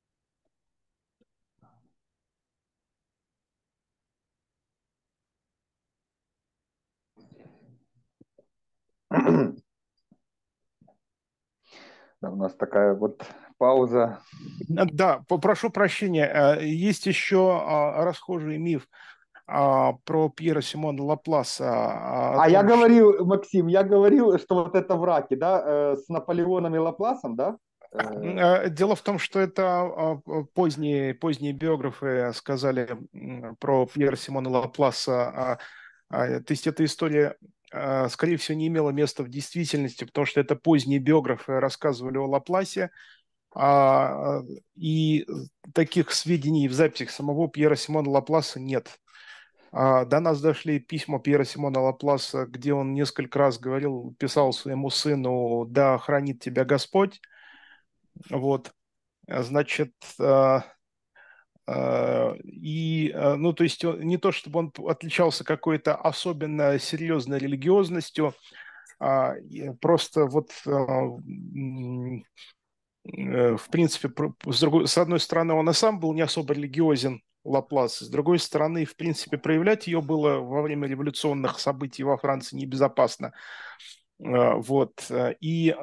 Да, у нас такая вот пауза. Да, попрошу прощения, э, есть еще а, расхожий миф а, про Пьера Симона Лапласа а, о А я том, что говорил, Максим, я говорил, что вот это враки, да, э, с Наполеоном и Лапласом, да? Э, Э, дело в том, что это а, поздние, поздние биографы сказали м, про Пьера Симона Лапласа. а, а, То есть эта история, а, скорее всего, не имела места в действительности, потому что это поздние биографы рассказывали о Лапласе, а, и таких сведений в записях самого Пьера Симона Лапласа нет. А, До нас дошли письма Пьера Симона Лапласа, где он несколько раз говорил, писал своему сыну: «Да хранит тебя Господь». Вот. Значит, а, а, и, а, ну, то есть он- не то, чтобы он отличался какой-то особенно серьезной религиозностью, а, и просто вот, а, м, э, в принципе, про- с другой, с одной стороны, он и сам был не особо религиозен, Лаплас, с другой стороны, в принципе, проявлять ее было во время революционных событий во Франции небезопасно. А, Вот. э, И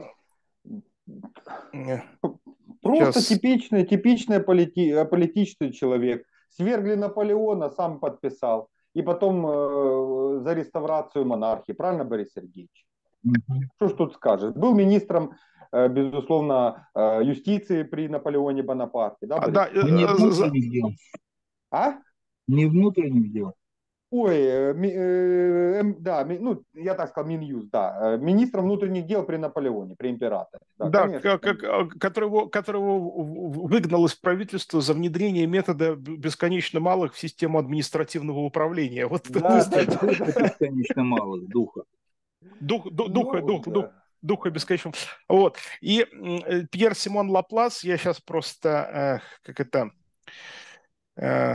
э, Просто сейчас типичный, типичный полити, политичный человек. Свергли Наполеона, сам подписал. И потом э, за реставрацию монархии. Правильно, Борис Сергеевич? Мгм. Что ж тут скажешь? Был министром, э, безусловно, э, юстиции при Наполеоне Бонапарте, да, А, да, Борис э, А не Ильич? э, за- внутренних дел? А? Не внутренних дел? Ой, э, ми- э, эм, да, ми- ну, я так сказал, Минюст, да. Э, Министром внутренних дел при Наполеоне, при императоре. Да, да, конечно, как, как, конечно. а, которого, которого в- выгнал из правительства за внедрение метода б- бесконечно малых в систему административного управления. Вот это Да, да, мысль. да, Духа да. бесконечно малых, духа. Дух, ду- духа, Ну, дух, дух, да. духа бесконечного. Вот. И м, э, Пьер Симон Лаплас, я сейчас просто, э, как это, э,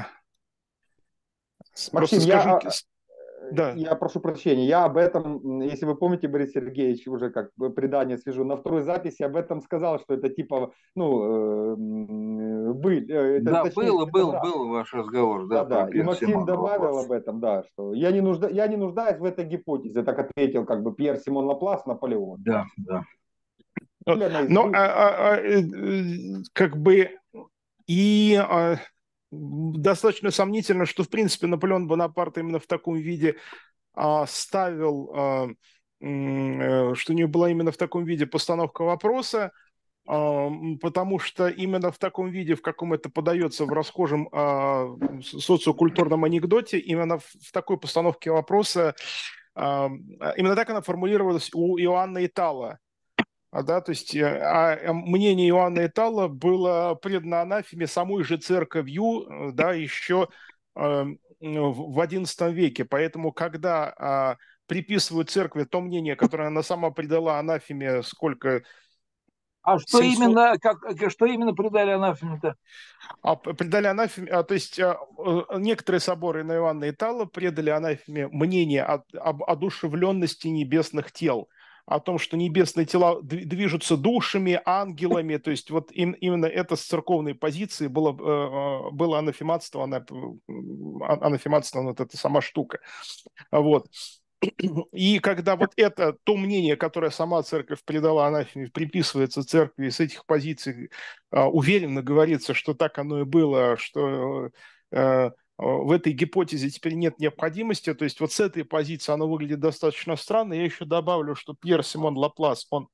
с- просто Максим, я, скажу, а, с- да, я прошу прощения, я об этом, если вы помните, Борис Сергеевич, уже как бы предание свяжу, на второй записи об этом сказал, что это типа, ну, э, был, э, это, Да, точнее, было, это был, враг. был ваш разговор, да, про Да-да, и Пьер Максим Симона добавил Лапласа. об этом, да, что я не, нужда, я не нуждаюсь в этой гипотезе, так ответил как бы Пьер Симон Лаплас Наполеон, Да, да. да. вот. Или она из Но двух. а, а, а, э, э, как бы и а, достаточно сомнительно, что в принципе Наполеон Бонапарт именно в таком виде а, ставил, а, м, э, что у него была именно в таком виде постановка вопроса, а, м, потому что именно в таком виде, в каком это подается в расхожем а, с- социокультурном анекдоте, именно в, в такой постановке вопроса, а, именно так она формулировалась у Иоанна Итала. А, да, то есть э, а, э, мнение Иоанна Итала было предано анафеме самой же церковью, э, да, еще э, в в одиннадцатом веке. Поэтому, когда а, приписывают церкви то мнение, которое она сама предала анафеме сколько, А что семьсот, именно, как, что именно предали анафеме-то? а, предали анафеме, а, то есть а, э, некоторые соборы на Иоанна Итала предали анафеме мнение о- об одушевленности небесных тел, о том, что небесные тела дви- движутся душами, ангелами, то есть вот им- именно это с церковной позиции было, э, э, было анафематство, ана- а- анафематство, вот эта сама штука. Вот. И когда вот это, то мнение, которое сама церковь предала анафеме, приписывается церкви, с этих позиций а, уверенно говорится, что так оно и было, что э, в этой гипотезе теперь нет необходимости. То есть вот с этой позиции оно выглядит достаточно странно. Я еще добавлю, что Пьер Симон Лаплас, он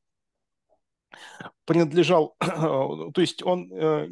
принадлежал, то есть он э,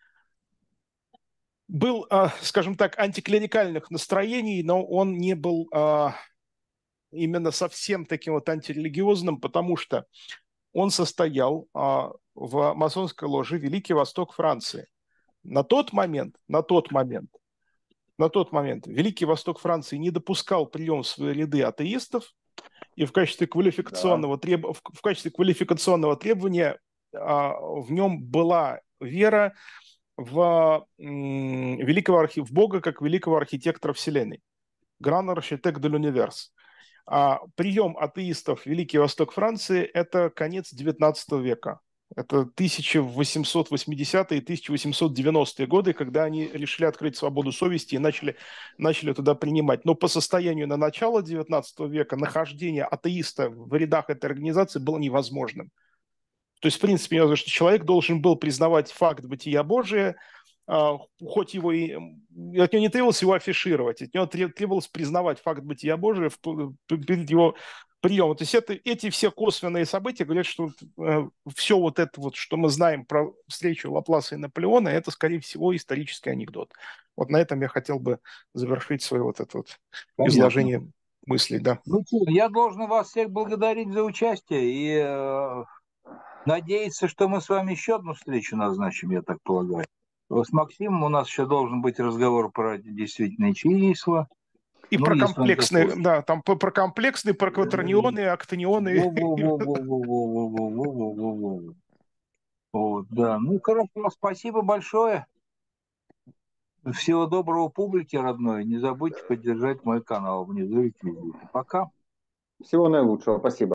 был, э, скажем так, антиклерикальных настроений, но он не был э, именно совсем таким вот антирелигиозным, потому что он состоял а, в масонской ложе Великий Восток Франции. На тот момент, на тот момент, на тот момент Великий Восток Франции не допускал прием в свои ряды атеистов, и в качестве Да, квалификационного, треб... в качестве квалификационного требования а, в нем была вера в м, великого архи... в Бога как великого архитектора Вселенной. Grand Architect de l'Univers. А прием атеистов в Великий Восток Франции – это конец девятнадцатого века. Это тысяча восемьсот восьмидесятые и тысяча восемьсот девяностые годы, когда они решили открыть свободу совести и начали, начали туда принимать. Но по состоянию на начало девятнадцатого века нахождение атеиста в рядах этой организации было невозможным. То есть, в принципе, я знаю, что человек должен был признавать факт бытия Божия, а, хоть его и... От него не требовалось его афишировать, от него требовалось признавать факт бытия Божия перед его приемом. То есть это, эти все косвенные события говорят, что э, все вот это вот, что мы знаем про встречу Лапласа и Наполеона, это, скорее всего, исторический анекдот. Вот на этом я хотел бы завершить свое вот это вот Понятно. изложение мыслей, да. Ну, что, я должен вас всех благодарить за участие и э, надеяться, что мы с вами еще одну встречу назначим, я так полагаю. С Максимом у нас еще должен быть разговор про действительные числа. И Ну, про если он комплексные, захочет. да, там про про комплексные, про кватернионы, октанионы. Во-во-во-во-во-во-во-во-во-во-во-во. Вот, да. Ну, хорошо, спасибо большое. Всего доброго публике родной. Не забудьте поддержать мой канал внизу и везде. Пока. всего наилучшего, спасибо.